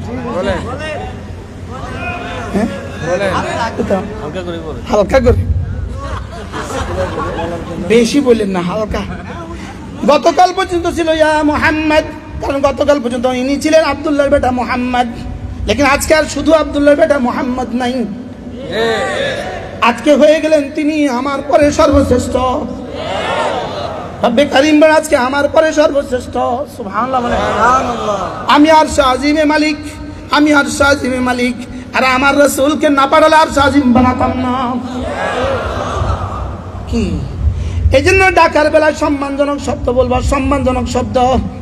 [SPEAKER 1] হালকা করে, বেশি বললেন না, হালকা। গতকাল পর্যন্ত ছিল ইয়া মুহাম্মদ, কারণ গতকাল পর্যন্ত ইনি ছিলেন আব্দুল্লাহর বেটা মুহাম্মদ, লেকিন আজকে আর শুধু আব্দুল্লাহর বেটা মুহাম্মদ নাই, আজকে হয়ে গেলেন তিনি আমার পরে সর্বশ্রেষ্ঠ। রব্বে কারীম বলেন আজকে আমার পরে সর্বশ্রেষ্ঠ। সুবহানাল্লাহ বলেন। আমি আরশ আজিমে মালিক, আমি আরশ আজিমে মালিক, আর আমার রাসূলকে না পাঠালে আরশ আজিম বানাতাম না। কি এই জন্য ডাকার বেলায় সম্মানজনক শব্দ বলবা, সম্মানজনক শব্দ।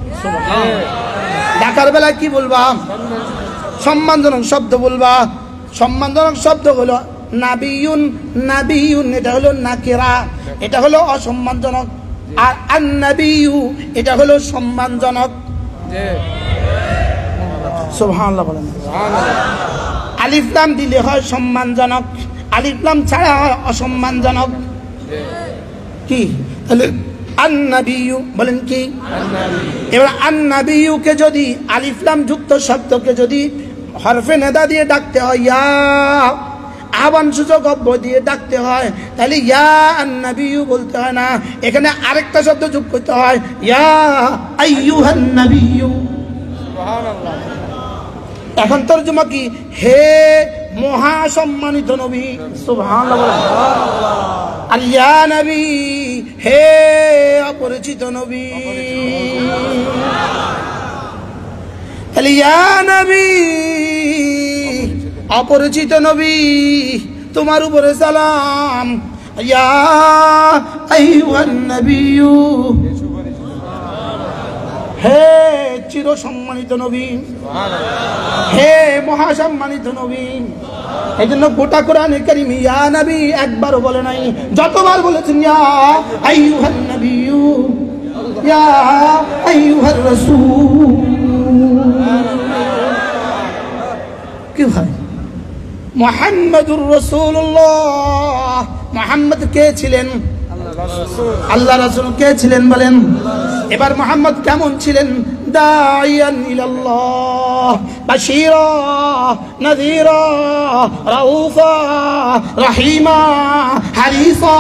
[SPEAKER 1] ডাকার বেলায় কি বলবা? সম্মানজনক শব্দ বলবা। সম্মানজনক শব্দ হলো নাবিয়ুন, নাবিয়ুন এটা হলো নাকিরা, এটা হলো অসম্মানজনক, আর আন-নাবিয়্যু এটা হলো সম্মানজনক। সুবহানাল্লাহ বলেন। আলিফ লাম দিলে হয় সম্মানজনক, আলিফ লাম ছাড়া হয় অসম্মানজনক। কি তাহলে আন-নাবিয়্যু বলেন কি? এবার আন-নাবিয়্যুকে যদি আলিফ লাম যুক্ত শব্দকে যদি হরফে নেদা দিয়ে ডাকতে হয়, ইয়া আহ্বান সূচক অব্যয় দিয়ে ডাকতে হয়, তাহলে ইয়া আন-নাবিয়্যু বলতে হয় না, এখানে আরেকটা শব্দ যোগ করতে হয়, ইয়া আইয়ুহান নাবিয়্যু। সুবহানাল্লাহ। এখন তরজমা কি? হে মহা সম্মানিত নবী। সুবহানাল্লাহ। আর ইয়া নবী হে অপরিচিত নবী। তাহলে ইয়া নবী অপরিচিত নবী তোমার উপরে সালাম, ইয়া আইয়ুহান নাবিয়্যু হে চির সম্মানিত নবী, হে মহাসম্মানিত নবী। এই জন্য গোটা কোরআনে কারীম ইয়া নবী একবারও বলে নাই, যতবার বলেছেন ইয়া আইয়ুহান নাবিয়্যু, ইয়া আইয়ুহার রাসূল। কি হয়? মুহাম্মাদুর রাসূলুল্লাহ। মুহাম্মদ কে ছিলেন? আল্লাহ রাসূল। কে ছিলেন বলেন? এবার মুহাম্মদ কেমন ছিলেন? দাইয়ান ইলাল্লাহ বাশীরা নাযীরা রাউফা রহিমা হারিসা।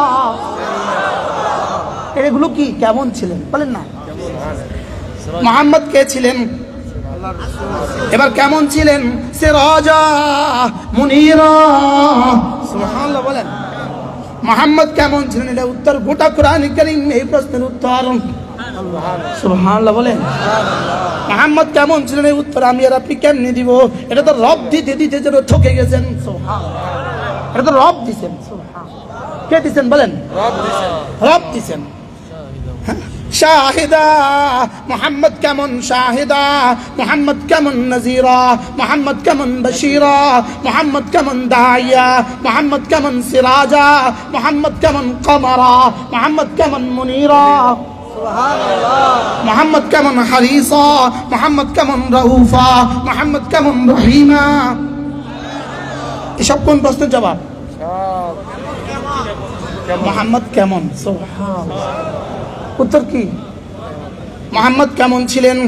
[SPEAKER 1] এগুলো কি কেমন ছিলেন বলেন না? মুহাম্মদ কে ছিলেন? এবার কেমন ছিলেন? সিরাজা মুনীরা। সুবহানাল্লাহ বলেন। মুহাম্মদ কেমন ছিলেন? এটা উত্তর গোটা কোরআনে কারীম এই প্রশ্নের উত্তর। সুবহানাল্লাহ বলেন। মুহাম্মদ কেমন ছিলেন এই উত্তর আমি আর আপনি কেমনে দিব? এটা তো রব দিতে দিতে যেন ঠকে গেছেন। সুবহানাল্লাহ। এটা তো রব দিছেন। কে দিছেন বলেন? রব দিছেন। শাহিদা মুহাম্মদ কেমন শাহিদা, মুহাম্মদ কেমন নজিরা, মুহাম্মদ কেমন বশীরা, মুহাম্মদ কেমন দাইয়া, মুহাম্মদ কেমন সিরাজা, মুহাম্মদ কেমন কমরা, মুহাম্মদ কেমন মুনীরা, মুহাম্মদ কেমন হারিসা, মুহাম্মদ কেমন রউফা, মুহাম্মদ কেমন রহিমা। এসব কোন প্রশ্নের জবাব? মুহাম্মদ কেমন। সুবহানাল্লাহ। উত্তর কি? মুহাম্মদ কেমন ছিলেন?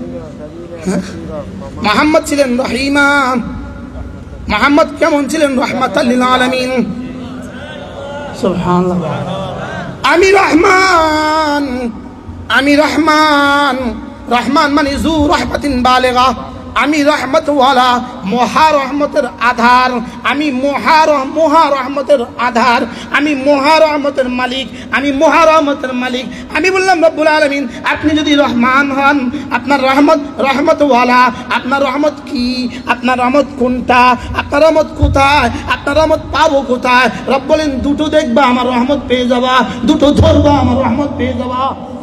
[SPEAKER 1] মুহাম্মদ ছিলেন রহিমা। মুহাম্মদ কেমন ছিলেন? রাহমাতাল লিল আলামিন। সুবহানাল্লাহ। আমি রহমান, আমি রহমান। রহমান মানে যু রাহমাতিন বালিগা। আমি রহমতওয়ালা, মহা রহমতের আধার। আমি মহা মহা রহমতের আধার। আমি মহা রহমতের মালিক। আমি মহা রহমতের মালিক। আমি বললাম রব্বুল আলামিন, আপনি যদি রহমান হন, আপনার রহমত রহমতওয়ালা, আপনার রহমত কি? আপনার রহমত কোনটা? আপনার রহমত কোথায়? আপনার রহমত পাবো কোথায়? রব বলেন, দুটো দেখবা আমার রহমত পেয়ে যাবা, দুটো ধরবা আমার রহমত পেয়ে যাবা।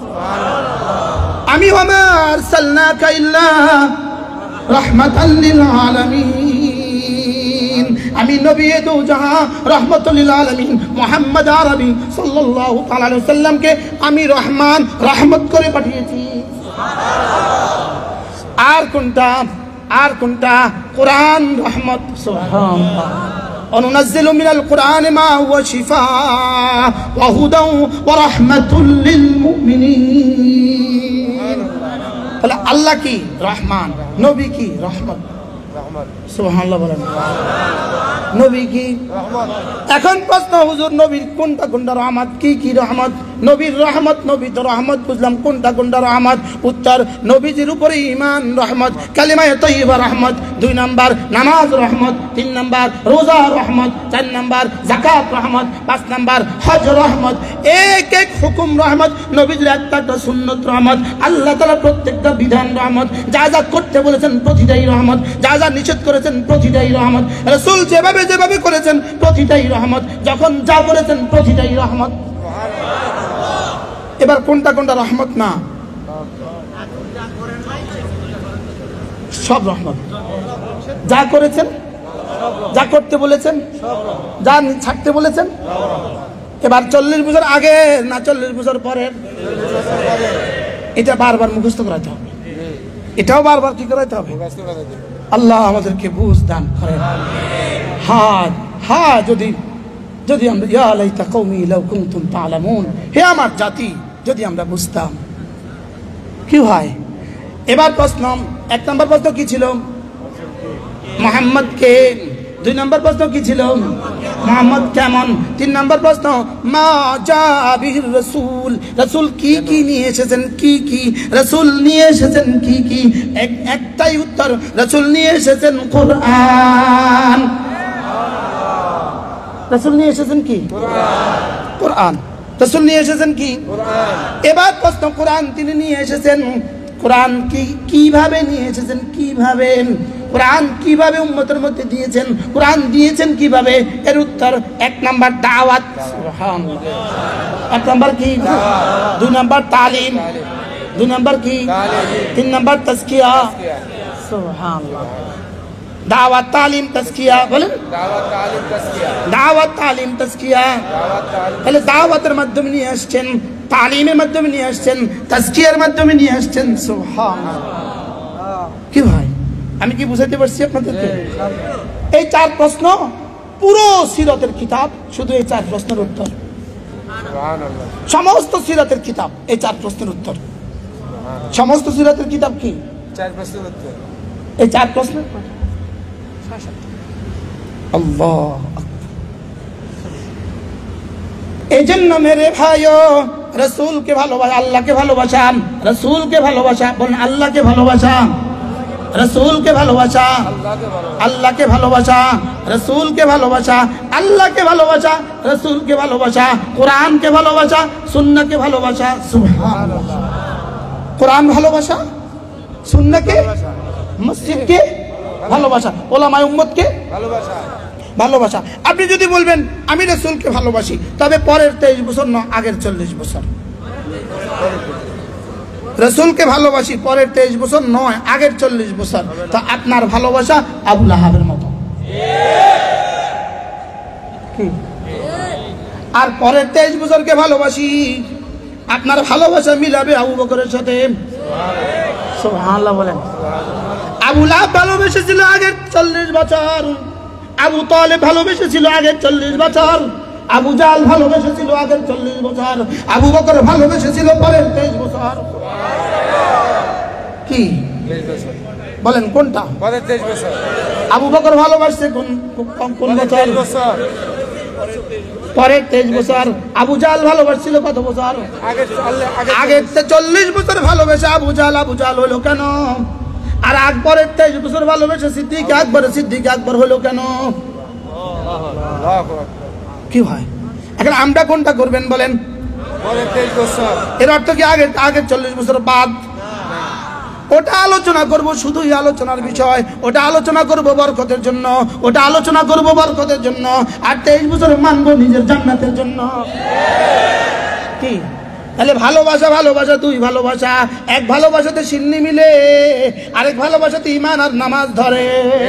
[SPEAKER 1] আমি ওয়া মা আরসালনাকা ইল্লা রাহমাতাল লিল আলামিন। আমি নবী দো জাহান রাহমাতুল লিল আলামিন মুহাম্মদ আরবি সাল্লাল্লাহু তাআলা আলাইহি ওয়াসাল্লামকে আমি রহমান রহমত করে পাঠিয়েছি। সুবহানাল্লাহ। আর কোনটা? আর কোনটা? কোরআন রহমত। সুবহানাল্লাহ। অনুনাজ্জিলু মিনাল কোরআনি মা হুয়া শিফাআ ওয়া হুদাও ওয়া রাহমাতুল লিল মুমিনিন। তাহলে আল্লাহ কি? রহমান। নবী কি? রহমত। সুবহানাল্লাহ বলেন। নবী কি? রহমত। এখন প্রশ্ন, হুজুর নবীর কোনটা কোনটা রহমত? কি কি রহমত? নবীর রহমত, নবী তো রহমত বুঝলাম, কোনটা কোনটা রহমত? উত্তর, নবীজির উপরে ঈমান রহমত, কালিমায়ে তাইয়্যিবা রহমত, দুই নাম্বার নামাজ রহমত, তিন নাম্বার রোজা রহমত, চার নাম্বার যাকাত রহমত, পাঁচ নাম্বার হজ রহমত। এক এক হুকুম রহমত, নবীজির একটা একটা সুন্নত রহমত, আল্লাহ তাআলা প্রত্যেকটা বিধান রহমত, যা যা করতে বলেছেন প্রতিটাই রহমত, যা যা নিষেধ করেছেন প্রতিটাই রহমত, রাসূল যেভাবে যেভাবে করেছেন প্রতিটাই রহমত, যখন যা বলেছেন প্রতিটাই রহমত। এবার কোনটা কোনটা রহমত না? সব রহমত। যা করেছেন, যা করতে বলেছেন, যা ছাড়তে বলেছেন। এবার চল্লিশ বছর আগে না চল্লিশ বছর পরে? এটা বারবার মুখস্থ করাতে হবে। এটাও বারবার কি করাতে হবে? আল্লাহ আমাদেরকে বুঝ দান করেন। হ্যাঁ হ্যাঁ, যদি যদি আমরা ইয়া লাইতা কওমি লাউ কুনতুম তা'লামুন, হে আমার জাতি যদি আমরা বুঝতাম। কি হয়? এবার প্রশ্ন, এক নম্বর প্রশ্ন কি ছিল? মুহাম্মদ কে? দুই নম্বর প্রশ্ন কি ছিল? মুহাম্মদ কেমন? তিন নম্বর প্রশ্ন মা জা বিহির রাসূল, রাসূল কি কি নিয়ে এসেছেন? কি কি রাসূল নিয়ে এসেছেন? কি কি? একটাই উত্তর, রাসূল নিয়ে এসেছেন কোরআন। রাসূল নিয়ে এসেছেন কি? কোরআন। রাসূল নিয়ে এসেছেন কি? কোরআন। এবার প্রশ্ন, কোরআন তিনি নিয়ে এসেছেন, কোরআন কি কিভাবে নিয়ে এসেছেন? কিভাবে কোরআন কিভাবে উম্মতের মধ্যে দিয়েছেন? কোরআন দিয়েছেন কিভাবে? এর উত্তর, এক নাম্বার দাওয়াত। সুবহানাল্লাহ। এক নাম্বার কি? দুই নাম্বার তালিম। দুই নাম্বার কি? তিন নাম্বার তাজকিয়া। সুবহানাল্লাহ। দাওয়াত, তালিম, তাজকিয়া। বলেন দাওয়াত, তালিম, তাজকিয়া। দাওয়াত, তালিম, তাজকিয়া। তাহলে দাওয়াতের মাধ্যমে নিয়ে আসছেন, তালিমের মাধ্যমে নিয়ে আসছেন, তাজকিয়ার মাধ্যমে নিয়ে আসছেন। সুবহানাল্লাহ। কি ভাই, আমি কি বুঝাতে পারছি আপনাদেরকে? এই চার প্রশ্ন, পুরো সিরাতের কিতাব শুধু এই চার প্রশ্নের উত্তর। সমস্ত সিরাতের কিতাব এই চার প্রশ্নের উত্তর। সমস্ত সিরাতের কিতাব কি? চার প্রশ্নের উত্তর। এই চার প্রশ্নের আল্লাহ। এই জন্য মেরে ভাইও, রাসূলকে ভালোবাসা, আল্লাহকে ভালোবাসা, রাসূলকে ভালোবাসা। বলেন আল্লাহকে ভালোবাসা, রাসূলকে ভালোবাসা, আল্লাহকে ভালোবাসা, রাসূলকে ভালোবাসা, আল্লাহকে ভালোবাসা, রাসূলকে ভালোবাসা, কোরআনকে ভালোবাসা, সুন্নাহকে ভালোবাসা। সুবহানাল্লাহ। কোরআন ভালোবাসা, সুন্নাহকে, মসজিদকে ভালোবাসা, ওলামায়ে উম্মতকে ভালোবাসা, ভালোবাসা। আপনি যদি বলবেন আমি রাসূলকে ভালোবাসি, তবে পরের তেইশ বছর না আগের চল্লিশ বছর। রাসূলকে ভালোবাসি পরের তেইশ বছর নয়, আগের চল্লিশ বছর। তো আপনার ভালোবাসা আবু লাহাবের মতো। আর পরের তেইশ বছরকে ভালোবাসি, আপনার ভালোবাসা মিলাবে আবু বকরের সাথে। সুবহানাল্লাহ বলেন। আবু লাহাব ভালোবেসেছিল আগের চল্লিশ বছর, আবু তালেব ভালোবেসেছিল আগের চল্লিশ বছর, আবু জাল ভালোবেসেছিল আগের চল্লিশ বছর, আবু বকর ভালোবেসেছিল পরের তেইশ বছর। কি বলেন কোনটা?
[SPEAKER 2] পরের তেইশ বছর।
[SPEAKER 1] আবু বকর ভালোবাসছে কোন কোন বছর? পরের তেইশ বছর। আবু জাল ভালোবাসছিল কত বছর? আগের চল্লিশ বছর ভালোবেসে আবু জাল আবু জাল হলো কেন? আর আকবরের তেইশ বছর ভালোবেসে সিদ্দিক আকবর সিদ্দিক আকবর হলো কেন? কি হয় এখন আমরা কোনটা করবেন বলেন? এর অর্থ কি আগের আগের চল্লিশ বছর বাদ? ওটা আলোচনা করব, শুধুই আলোচনার বিষয়। ওটা আলোচনা করব বরকতের জন্য, ওটা আলোচনা করব বরকতের জন্য। আর তেইশ বছর মানবো নিজের জান্নাতের জন্য। কি তাহলে ভালোবাসা ভালোবাসা দুই ভালোবাসা। এক ভালোবাসাতে সিন্নি মিলে, আরেক ভালোবাসাতে ঈমান আর নামাজ ধরে।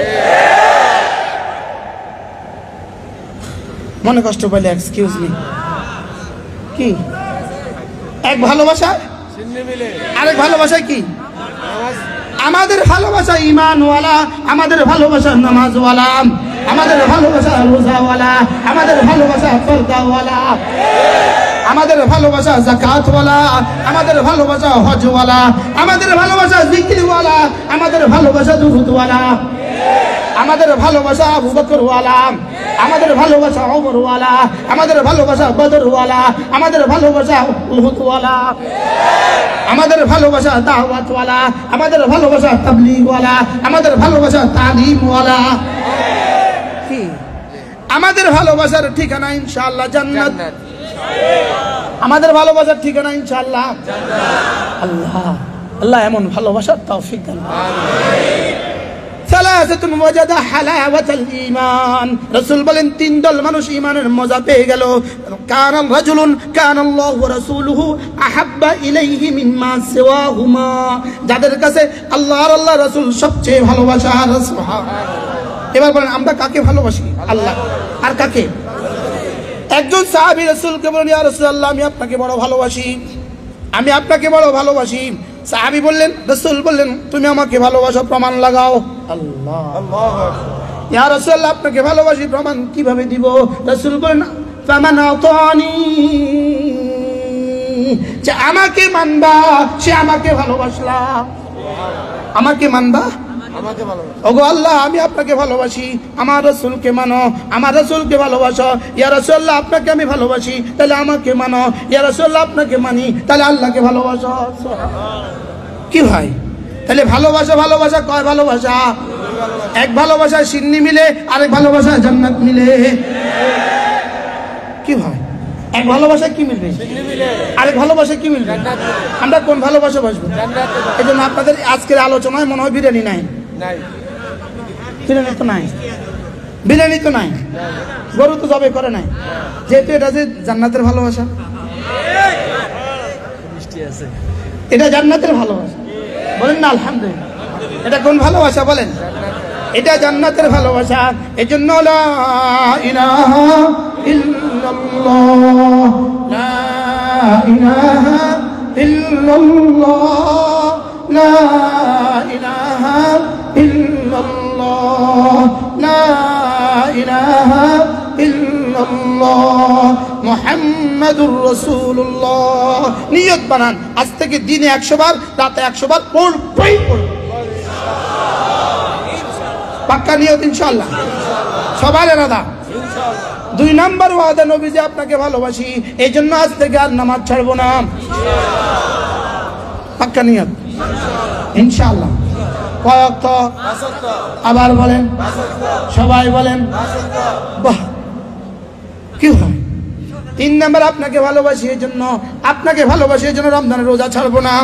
[SPEAKER 1] মনে কষ্ট পেলে এক্সকিউজ মি। কি এক ভালোবাসা সিন্নি মিলে, আরেক ভালোবাসা কি? আমাদের ভালোবাসা ঈমানওয়ালা, আমাদের ভালোবাসা নামাজওয়ালা, আমাদের ভালোবাসা রোজাওয়ালা, আমাদের ভালোবাসা পর্দাওয়ালা, আমাদের ভালোবাসা যাকাতওয়ালা, আমাদের ভালোবাসা হজওয়ালা, আমাদের ভালোবাসা জিকিরওয়ালা, আমাদের ভালোবাসা দুরূদওয়ালা, আমাদের ভালোবাসা আবু বকরওয়ালা, আমাদের ভালোবাসা ওমরওয়ালা, আমাদের ভালোবাসা বদরওয়ালা, আমাদের ভালোবাসা উহুদওয়ালা, আমাদের ভালোবাসা দাওয়াতওয়ালা, আমাদের ভালোবাসা তাবলীগওয়ালা, আমাদের ভালোবাসা তালিমওয়ালা। কি আমাদের ভালোবাসার ঠিকানা ইনশাআল্লাহ জান্নাত। আমাদের ভালোবাসার ঠিকানা ইনশাআল্লাহ জান্নাত। আল্লাহ আল্লাহ এমন ভালোবাসার তৌফিক দান। আমিন। সালাসাতুন ওয়াজাদা হালাওয়াতাল ঈমান। রাসূল বলেন তিন দল মানুষ ঈমানের মজা পেয়ে গেল। কানা রাজুলুন কানা আল্লাহু ওয়া রাসূলুহু আহাব্বা ইলাইহি মিম্মা সিওয়াহুমা। যাদের কাছে আল্লাহ আর আল্লাহর রাসূল সবচেয়ে ভালোবাসা। সুবহানাল্লাহ। এবার বলেন আমরা কাকে ভালোবাসি? আল্লাহ। আর কাকে? একজন সাহাবী রাসূলকে বলেন ইয়া রাসূলুল্লাহ আমি আপনাকে বড় ভালোবাসি, আমি আপনাকে বড় ভালোবাসি। সাহাবী বললেন, রাসূল বললেন তুমি আমাকে ভালোবাসো, প্রমাণ লাগাও। আল্লাহ আল্লাহু আকবার। ইয়া রাসূলুল্লাহ আপনাকে ভালোবাসি, প্রমাণ কিভাবে দিব? রাসূল বলেন ফামান আতানি, যে আমাকে মানবা সে আমাকে ভালোবাসলা। আমাকে মানবা আমাকে ভালোবাসো। ওগো আল্লাহ আমি আপনাকে ভালোবাসি, আমার রাসূলকে মানো, আমার রাসূলকে ভালোবাসো। ইয়া রাসূলুল্লাহ আপনাকে আমি ভালোবাসি, তাহলে আমাকে মানো। ইয়া রাসূলুল্লাহ আপনাকে মানি, তাহলে আল্লাহকে ভালোবাসো। কি ভাই তাহলে ভালোবাসা ভালোবাসা কয় ভালোবাসা? এক ভালোবাসা সিন্নি মিলে, আরেক ভালোবাসা জান্নাত মিলে। কি ভাই এক ভালোবাসা কি মিলবে? আরেক ভালোবাসা কি মিলবে? আমরা কোন ভালোবাসা বাসবো? এই জন্য আপনাদের আজকের আলোচনায় মনে হয় বিরিয়ানি নাই। বিরিয়ানি তো নাই, বিরিয়ানি তো নাই, গরু তো জবে করে নাই, যেহেতু এটা যে জান্নাতের ভালোবাসা, এটা জান্নাতের ভালোবাসা। বলেন না আলহামদুলিল্লাহ। এটা কোন ভালোবাসা বলেন? এটা জান্নাতের ভালোবাসা। এজন্য লা ইলাহা ইল্লাল্লাহ, লা ইলাহা ইল্লাল্লাহ, লা ইলাহা ইল্লাল্লাহ, লা ইলাহা ইল্লাল্লাহ মুহাম্মাদুর রাসূলুল্লাহ। নিয়ত বানান আজ থেকে দিনে একশো বার, রাতে একশো বার পড়বেই পড়বেন। পাক্কা নিয়ত ইনশাআল্লাহ। সবার এরাদা। দুই নাম্বার ওয়াদা নবী যে আপনাকে ভালোবাসি, এই জন্য আজ থেকে আর নামাজ ছাড়বো না। পাক্কা নিয়ত ইনশাআল্লাহ। কয় ওয়াক্ত? আবার বলেন, সবাই বলেন। বাহ কি হয়? তিন নাম্বার আপনাকে ভালোবাসি, এই জন্য আপনাকে ভালোবাসি এই জন্য রমজানের রোজা ছাড়বো না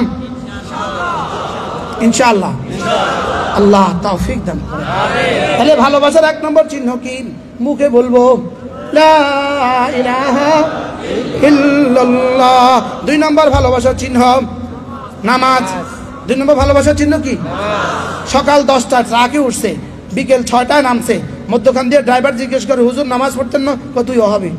[SPEAKER 1] ইনশাআল্লাহ। আল্লাহ তৌফিক দান করেন। তাহলে ভালোবাসার এক নম্বর চিহ্ন কি? মুখে বলবো লা ইলাহা ইল্লাল্লাহ। দুই নম্বর ভালোবাসার চিহ্ন নামাজ। দুই নম্বর ভালোবাসার চিহ্ন কি? সকাল দশটায় ট্রাকে উঠছে, বিকেল ছয়টায় নামছে, মধ্যখান দিয়ে ড্রাইভার জিজ্ঞেস করে হুজুর নামাজ পড়তেন না? তুই ওহাবি।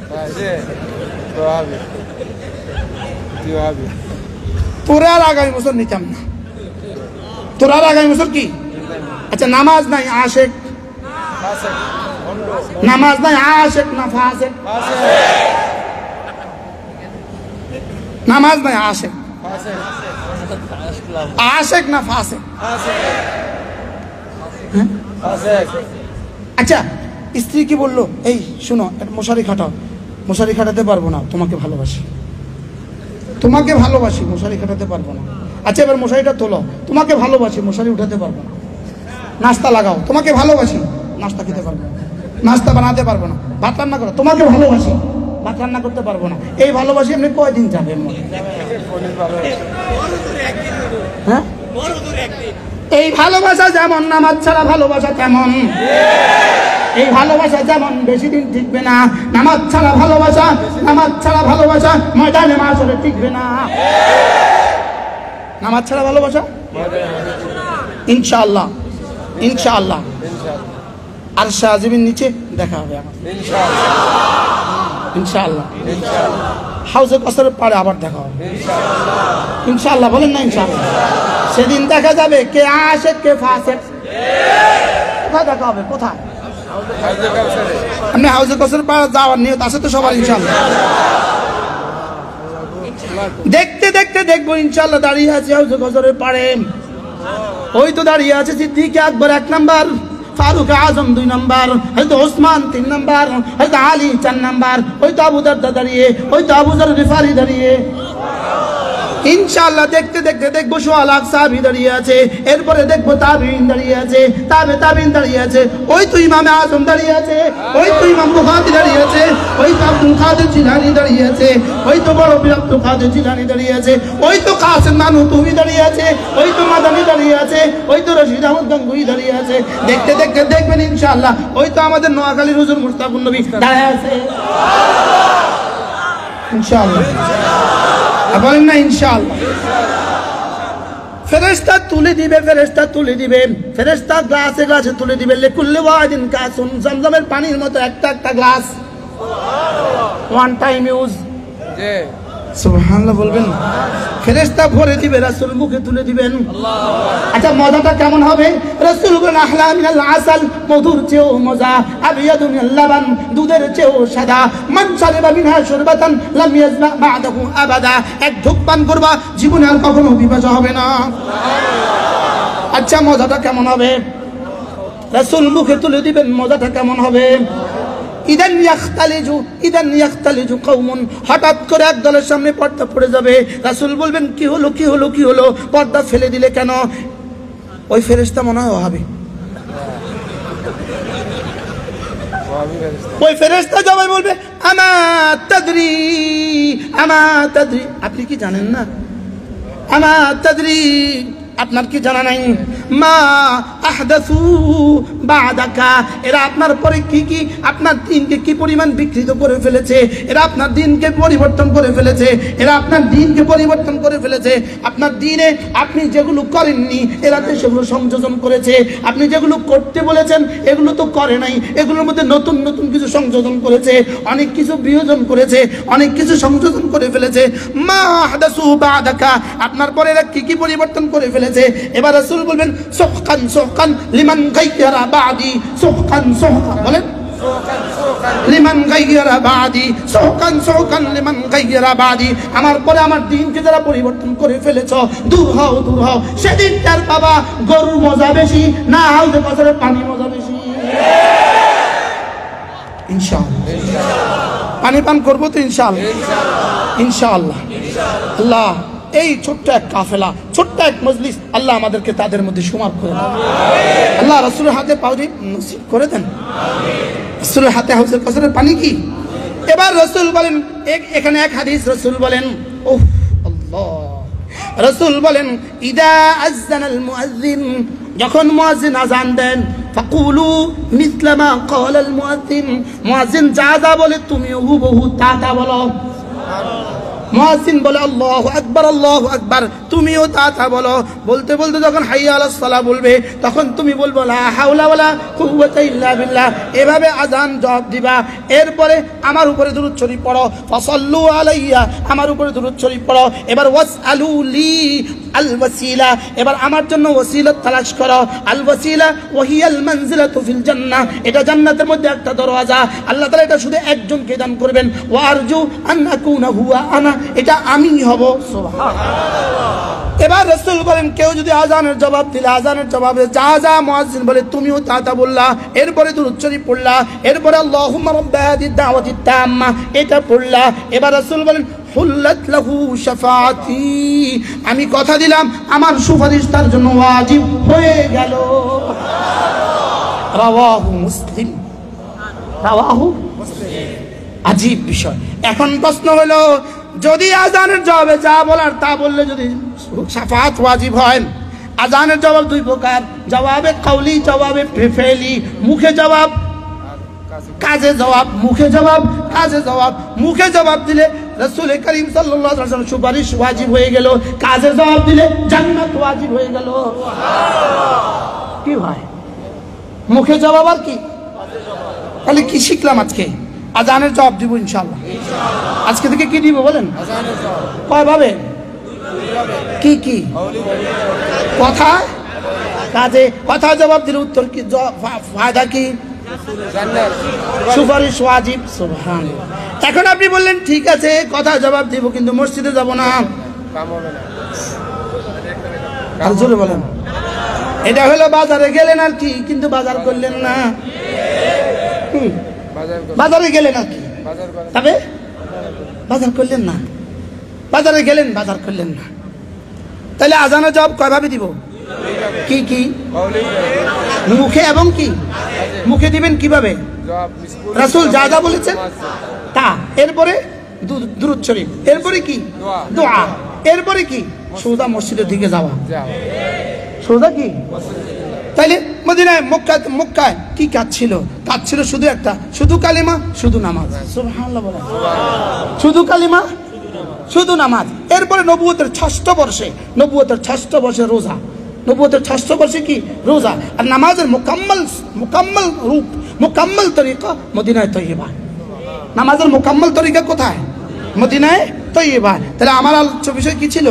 [SPEAKER 1] তোরা আর আগামী বছর নিতাম না, তোরা আর আগামী বছর কি? আচ্ছা নামাজ নাই আশেক, নামাজ নাই আশেক না ফাসেক? নামাজ নাই আশেক, আশেক না ফাসেক? আচ্ছা স্ত্রী কি বললো, এই শুনো মশারি খাটাও, মশারি খাটাতে পারবো না, তোমাকে ভালোবাসি, তোমাকে ভালোবাসি, মশারি খাটাতে পারবো না। আচ্ছা এবার মশারিটা তোলো, তোমাকে ভালোবাসি, মশারি উঠাতে পারবো না। নাস্তা লাগাও, তোমাকে ভালোবাসি, নাস্তা খেতে পারবো না, নাস্তা বানাতে পারবো না। ভাত রান্না করো, তোমাকে ভালোবাসি, ভাত রান্না করতে পারবো না। এই ভালোবাসি এমনি কয়দিন যাবে? হ্যাঁ এই ভালোবাসা যেমন নামাজ ছাড়া ভালোবাসা তেমন, এই ভালোবাসা যেমন বেশি দিন টিকবে না। নামাজ ছাড়া ভালোবাসা, নামাজ ছাড়া ভালোবাসা ময়দানে মাশরে টিকবে না। নামাজ ছাড়া ভালোবাসা ইনশাআল্লাহ, ইনশাআল্লাহ আর শাহজিবির নিচে দেখা হবে আমার ইনশাআল্লাহ। হাউজে কসরের পারে আবার দেখা হবে ইনশাআল্লাহ। বলেন না ইনশাআল্লাহ? সেদিন দেখা যাবে কে আশেক কে ফাসেক। কোথায় দেখা হবে? কোথায়? আপনি হাউজে কসরের পারে যাওয়ার নিয়ত আছে তো সবার ইনশাআল্লাহ? দেখতে দেখতে দেখবো ইনশাআল্লাহ দাঁড়িয়ে আছে হাউজে কসরের পারে। ওই তো দাঁড়িয়ে আছে সিদ্দিক আকবর এক নাম্বার, ফারুক আজম দুই নাম্বার, হয়তো ওসমান তিন নাম্বার, হয়তো আলী চার নাম্বার, ওই তো আবু দারদা দাঁড়িয়ে, ওই তো আবু যর গিফারি দাঁড়িয়ে। ইনশাআল্লাহ দেখতে দেখতে দেখবো সোয়া লাখ সাহাবী দাঁড়িয়ে আছে, এরপরে দেখবো তাবিঈন দাঁড়িয়ে আছে, তাবে তাবিঈন দাঁড়িয়ে আছে, ওই তো ইমামে আজম দাঁড়িয়ে আছে, ওই তো ইমাম বুখারী দাঁড়িয়ে আছে, ওই তো আব্দুল কাদের জিলানী দাঁড়িয়ে আছে, ওই তো বড় পীর আব্দুল কাদের জিলানী দাঁড়িয়ে আছে, ওই তো কাসেম নানুতুবি দাঁড়িয়ে আছে, ওই তো মাদানী দাঁড়িয়ে আছে, ওই তো রশিদ আহমদ গঙ্গুহি দাঁড়িয়ে আছে। দেখতে দেখতে দেখবেন ইনশাআল্লাহ ওই তো আমাদের নোয়াখালীর হুজুর মুস্তাফুন নবী দাঁড়িয়ে আছে ইনশাআল্লাহ। বলেন না ইনশাআল্লাহ? ফেরেশতা তুলে দিবে, ফেরেশতা তুলে দিবে, ফেরেশতা গ্লাসে গ্লাসে তুলে দিবে। লিকুল্লি ওয়াহিদিন কাসুন, জমজমের পানির মতো একটা একটা গ্লাস, ওয়ান টাইম ইউজ। সুবহানাল্লাহ বলবেন? ফেরেশতা ভরে দিবে, রাসূল মুখে তুলে দিবেন। আচ্ছা মজাটা কেমন হবে? রাসূল বলেন আহলা মিনাল আসাল, মধুর চেয়েও মজা, আবিয়াদু মিনাল লাবান, দুধের চেয়েও সাদা, মান শারিবা মিনহা শুরবাতান লাম ইয়াজমা বা'দাহু আবাদা। এক ঢোক পান করবা, জীবনে আর কখনো পিপাসা হবে না। আচ্ছা মজাটা কেমন হবে? রাসূল মুখে তুলে দিবেন, মজাটা কেমন হবে? ইদান ইয়াখতালিজু, ইদান ইয়াখতালিজু কওমুন, হঠাৎ করে এক দলের সামনে পর্দা পড়ে যাবে। রাসূল বলবেন কি হলো কি হলো কি হলো, পর্দা ফেলে দিলে কেন? ওই ফেরেশতা মনে হয় ওহাবি। ওই ফেরেশতা জবাব বলবে আমা তাদরি, আমা তাদরি, আপনি কি জানেন না? আমা তাদরি, আপনার কি জানা নাই? মা আহদাসু বাদাকা, এরা আপনার পরে কি কি আপনার দিনকে কি পরিমাণ বিকৃত করে ফেলেছে, এরা আপনার দিনকে পরিবর্তন করে ফেলেছে, এরা আপনার দিনকে পরিবর্তন করে ফেলেছে। আপনার দিনে আপনি যেগুলো করেননি এরাতে সেগুলো সংযোজন করেছে, আপনি যেগুলো করতে বলেছেন এগুলো তো করে নাই, এগুলোর মধ্যে নতুন নতুন কিছু সংযোজন করেছে, অনেক কিছু বিয়োজন করেছে, অনেক কিছু সংযোজন করে ফেলেছে। মা আহদাসু বাদাকা, আপনার পরে এরা কি কি পরিবর্তন করে ফেলেছে। এবার রাসূল বলবেন সুহকান সুহকান লিমান গায়্যারা বাদি, সুহকান সুহকান, বলেন লিমান গায়্যারা বাদি, সুহকান সুহকান লিমান গায়্যারা বাদি, আমার পরে আমার দিনকে যারা পরিবর্তন করে ফেলেছো দূর হও দূর হও। সেদিন তার বাবা গরুর মজা বেশি না হাউজে কসরের পানি মজা বেশি? ইনশাআল্লাহ পানি পান করবো তো ইনশাআল্লাহ, ইনশাআল্লাহ। আল্লাহ এই ছোট্ট এক কাফেলা, ছোট্ট এক মজলিস, আল্লাহ আমাদেরকে তাদের মধ্যে সুমার করে দেন। আল্লাহ রাসূলের হাতে পাউরি নসিব করে দেন। রাসূলের হাতে হাউজে কসরের পানি কি? এবার রাসূল বলেন, এখানে এক হাদিস রাসূল বলেন, ওহ আল্লাহ, রাসূল বলেন ইদা আযানাল মুআজ্জিন যখন মুয়াজ্জিন আযান দেন ফাকুলু মিসলা মা ক্বালাল মুয়াজ্জিন, মুয়াজ্জিন যা যা বলে তুমি হুবহু তা তা বলো। মুয়াজ্জিন বলে আল্লাহু আকবার আল্লাহু আকবার, তুমিও তা তা বলো। বলতে বলতে যখন হাইয়া আলাস সালাহ বলবে তখন তুমি বলবো লা হাওলা ওয়ালা কুওয়াতা ইল্লা বিল্লাহ, এভাবে আযান জবাব দিবা। এরপরে আমার উপরে দুরূদ শরীফ পড়ো, ফাসাল্লু আলাইয়া, আমার উপরে দুরূদ শরীফ পড়ো। এবার ওয়াসআলু লি আল ওয়াসিলা, এবার আমার জন্য ওয়াসিলা তালাশ করো। আল ওয়াসিলা ওয়া হিয়াল মানজিলাতু ফিল জান্নাহ, এটা জান্নাতের মধ্যে একটা দরওয়াজা। আল্লাহ তাআলা এটা শুধু একজনকে দান করবেন। ওয়া আরজু আন আকুনা হুয়া আনা, এটা আমি হব। সুবহানাল্লাহ। এবার রাসূল বলেন কেউ যদি আযানের জবাব দিলে আযানের জবাবে যা যা মুয়াজ্জিন বলে তুমিও তা তা বললা। এরপরে দুরূদ শরীফ পড়লা, এরপরে আল্লাহুম্মা রাব্বা হাদিহি দাওয়াতি তাম্মা এটা পড়লা। এবার রাসূল বলেন হুল্লাত লাহু শাফাআতি, আমি কথা দিলাম আমার সুপারিশ তার জন্য ওয়াজিব হয়ে গেল। রাওয়াহু মুসলিম, রাওয়াহু মুসলিম। আজীব বিষয়। এখন প্রশ্ন হলো যদি আযানের জবাবে যা বলার তা বললে যদি শাফাআত ওয়াজিব হয়, আযানের জবাব দুই প্রকার, জবাবে কাউলি, জবাবে ফেলি। মুখে জবাব, কাজে জবাব। মুখে জবাব, কাজে জবাব। মুখে জবাব দিলে রাসূল করিম সাল্লাল্লাহু আলাইহি ওয়াসাল্লাম সুপারিশ ওয়াজিব হয়ে গেল, কাজে জবাব দিলে জান্নাত ওয়াজিব হয়ে গেল। সুবহানাল্লাহ। কি ভাই, মুখে জবাব আর কি কাজে জবাব। তাহলে কি শিখলাম আজকে? আযানের জবাব দিব ইনশাআল্লাহ। ইনশাআল্লাহ। আজকে থেকে কি দিব বলেন? আযানের জবাব। কয় ভাবে? দুই ভাবে। কি কি? কথা, কাজে। কথা জবাব দিলে উত্তর কি, ফায়দা কি? জান্নাত, সুপারিশ ওয়াজিব। সুবহানাল্লাহ। এখন আপনি বললেন ঠিক আছে কথা জবাব দিব কিন্তু মসজিদে যাব না, কাম হবে না। আর জোরে বলেন। এটা হলো বাজারে গেলেন আর কি, কিন্তু বাজার করলেন না। হুম, বাজারে গেলেন আর কি, তবে বাজার করলেন না। বাজারে গেলেন, বাজার করলেন না। তাহলে আযানের জবাব কয় ভাবে দিব? কি কি? মুখে এবং কি? মুখে দিবেন কিভাবে? রাসূল যা যা বলেছেন তা। এরপরে দুরূদ শরীফ, এরপরে কি? দোয়া। এরপরে কি? সোজা মসজিদের দিকে যাওয়া। সোজা কি? তাইলে মদিনায় মক্কায় মক্কায় কি কাজ ছিল? কাজ ছিল শুধু একটা, শুধু কালিমা, শুধু নামাজ। সুবহানাল্লাহ বলেন। শুধু কালিমা, শুধু নামাজ। এরপরে নবুয়তের ষষ্ঠ বর্ষে, নবুয়তের ষষ্ঠ বর্ষে রোজা। নবুয়তের ষষ্ঠ বর্ষে কি? রোজা। আর নামাজের মোকাম্মল মোকাম্মল রূপ, মোকাম্মল তরিকা মদিনায় তৈয়বা। নামাজের মোকাম্মল তরিকা কোথায়? মদিনায় তৈয়বা। তাহলে আমার আলোচ্য বিষয় কি ছিল?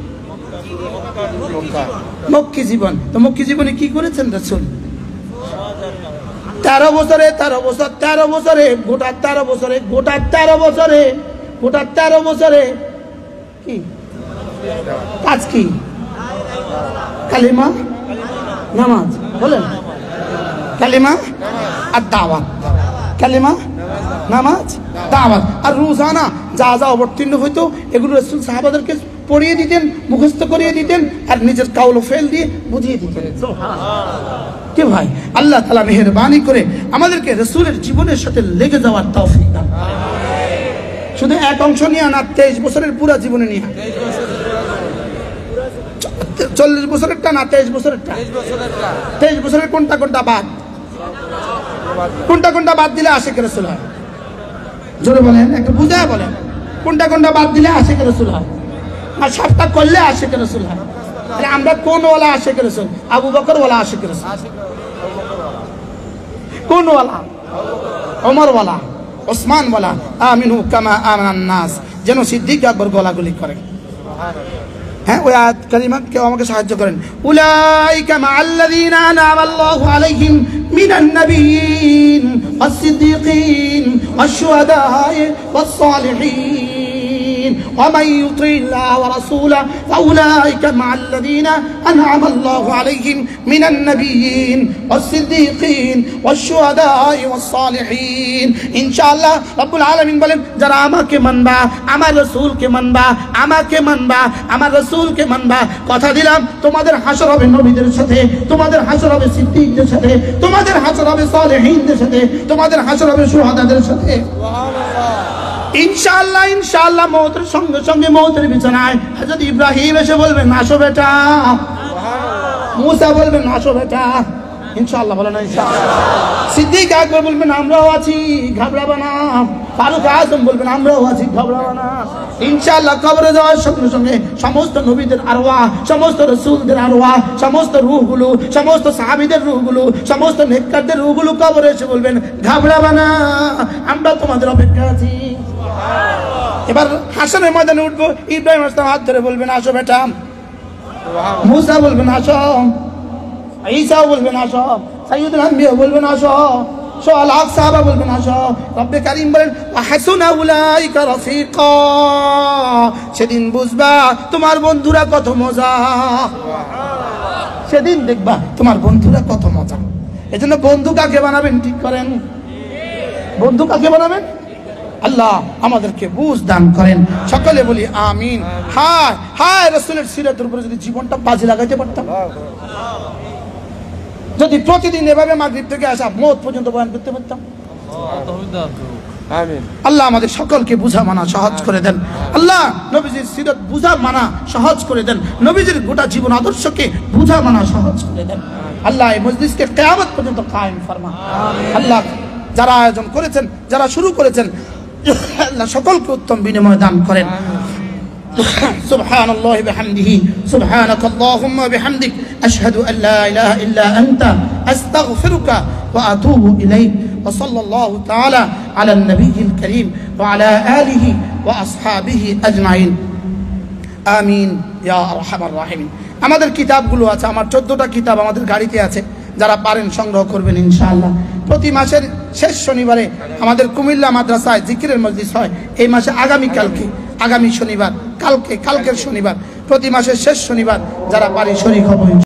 [SPEAKER 1] মক্কি জীবন। তো মক্কি জীবনে কি করেছেন রাসূল? তেরো বছরে তেরো বছর তেরো বছরে গোটা তেরো বছরে গোটা তেরো বছরে গোটা তেরো বছরে কি কাজ? কি? কালিমা, নামাজ। বলেন কালিমা আর দাওয়াত। কালিমা, নামাজ, দাওয়াত। আর রোজানা যা যা অবতীর্ণ হইতো এগুলো রাসূল সাহাবাদেরকে পড়িয়ে দিতেন, মুখস্থ করিয়ে দিতেন, আর নিজের কাউল ফেল দিয়ে বুঝিয়ে দিতেন। কি ভাই, আল্লাহ তাআলা মেহেরবানি করে আমাদেরকে রাসূলের জীবনের সাথে লেগে যাওয়ার তৌফিক দান করেন। শুধু এক অংশ নিয়ে না, তেইশ বছরের পুরো জীবনে নিয়ে। চল্লিশ বছরেরটা না, তেইশ বছরেরটা। তেইশ বছরের কোনটা কোনটা বাদ? কোনটা কোনটা বাদ দিলে আশিক রাসূল হয়? জোরে বলেন, একটু বুঝায় বলেন। কোনটা কোনটা বাদ দিলে আশিক রাসূল হয়? আর সবটা করলে আশিক রাসূল হয়। তাহলে আমরা কোন ওয়ালা আশিক রাসূল? আবু বকর ওয়ালা আশিক রাসূল। কোন ওয়ালা? ওমর ওয়ালা, ওসমান ওয়ালা। আমিনু কামা আমানান নাস, যেন সিদ্দিক আকবর গলাগুলি করে। হ্যাঁ, ওই আয়াত কারিমা কেউ আমাকে সাহায্য করেন। উলাইকা মাআল্লাযীনা আনআমা আল্লাহু আলাইহিম মিনান নাবিয়্যিন ওয়াস-সিদ্দীকিন ওয়াশ-শুহাদা'i ওয়াস-সালিহিন ومن يطع الله ورسوله فأولئك مع الذين أنعم الله عليهم من النبيين والصديقين والشهداء والصالحين إن شاء الله رب العالمين বলেন যারা আমাকে মানবা, আমার রাসূলকে মানবা, আমাকে মানবা, আমার রাসূলকে মানবা, কথা দিলাম তোমাদের হাসর হবে নবীদের সাথে, তোমাদের হাসর হবে সিদ্দিকদের সাথে, তোমাদের হাসর হবে সালেহীনদের সাথে, তোমাদের হাসর হবে শুহাদাদের সাথে। সুবহানাল্লাহ। ইনশাআল্লাহ ইনশাআল্লাহ মওতের সঙ্গে সঙ্গে মওতের বিছানায় হযরত ইব্রাহিম এসে বলবেন আসো বেটা। সুবহানাল্লাহ। মুসা বলবেন আসো বেটা, ইনশাআল্লাহ বলেন ইনশাআল্লাহ। সিদ্দিক আকবর বলবেন আমরাও আছি, ঘাবড়াবা না। ফারুক আজম বলবেন আমরাও আছি, ঘাবড়াবা না। ইনশাআল্লাহ কবরে যাওয়ার সঙ্গে সঙ্গে সমস্ত নবীদের আরওয়াহ, সমস্ত রাসূলদের আরওয়াহ, সমস্ত রূহগুলো, সমস্ত সাহাবীদের রূহগুলো, সমস্ত নেককারদের রূহগুলো কবরে এসে বলবেন ঘাবড়াবা না, আমরা তোমাদের অপেক্ষা আছি। এবার হাসরের ময়দানে উঠবো, ইব্রাহিম আলাইহিস সালাম হাত ধরে বলবেন আসো বেটা, মুসা বলবেন আসো, ঈসাও বলবেন আসো, সাইয়্যিদুল আম্বিয়া বলবেন আসো, সোয়াল হক সাহাবা বলবেন আসো। রব্বে কারীম বলেন হাসুনা উলাইকা রাফিকা, সেদিন বুঝবা তোমার বন্ধুরা কত মজা, সেদিন দেখবা তোমার বন্ধুরা কত মজা। এজন্য বন্ধু কাকে বানাবেন ঠিক করেন, বন্ধু কাকে বানাবেন? আল্লাহ আমাদেরকে বুঝ দান করেন, সকলে বলি আমিন। হায় হায় রাসূলের সিরাতের উপরে যদি জীবনটা বাজি লাগাইতে পারতাম, যদি প্রতিদিন এভাবে মাগরিব থেকে আসা মওত পর্যন্ত বয়ান করতে পারতাম। আমিন। আল্লাহ আমাদের সকলকে বুঝা মানা সহজ করে দেন। আল্লাহ নবীজির সিরাত বুঝা মানা সহজ করে দেন, নবীজির গোটা জীবন আদর্শকে বুঝা মানা সহজ করে দেন। আল্লাহ এই মজলিসকে কিয়ামত পর্যন্ত কায়েম ফরমান। আল্লাহ যারা আয়োজন করেছেন, যারা শুরু করেছেন, আল্লাহ সকলকে উত্তম বিনিময় দান করেন। সুবহানাল্লাহি ওয়া বিহামদিহি, সুবহানাকাল্লাহুম্মা ওয়া বিহামদিক, আশহাদু আল লা ইলাহা ইল্লা আনতা, আস্তাগফিরুকা ওয়া আতুবু ইলাইক। ওয়া সাল্লাল্লাহু তাআলা আলা নবিয়্যিল কারীম ওয়া আলা আলিহি ওয়া আসহাবিহি আজমাইন। আমিন ইয়া আরহামার রাহিমিন। আমাদের কিতাবগুলো আছে, আমার চোদ্দটা কিতাব আমাদের গাড়িতে আছে, যারা পারেন সংগ্রহ করবেন ইনশাআল্লাহ। প্রতি মাসের শেষ শনিবারে আমাদের কুমিল্লা মাদ্রাসায় জিকিরের মজলিস হয়। এই মাসে আগামী কালকে, আগামী শনিবার, কালকে কালকের শনিবার, প্রতি মাসের শেষ শনিবার যারা পারি শরীক হব।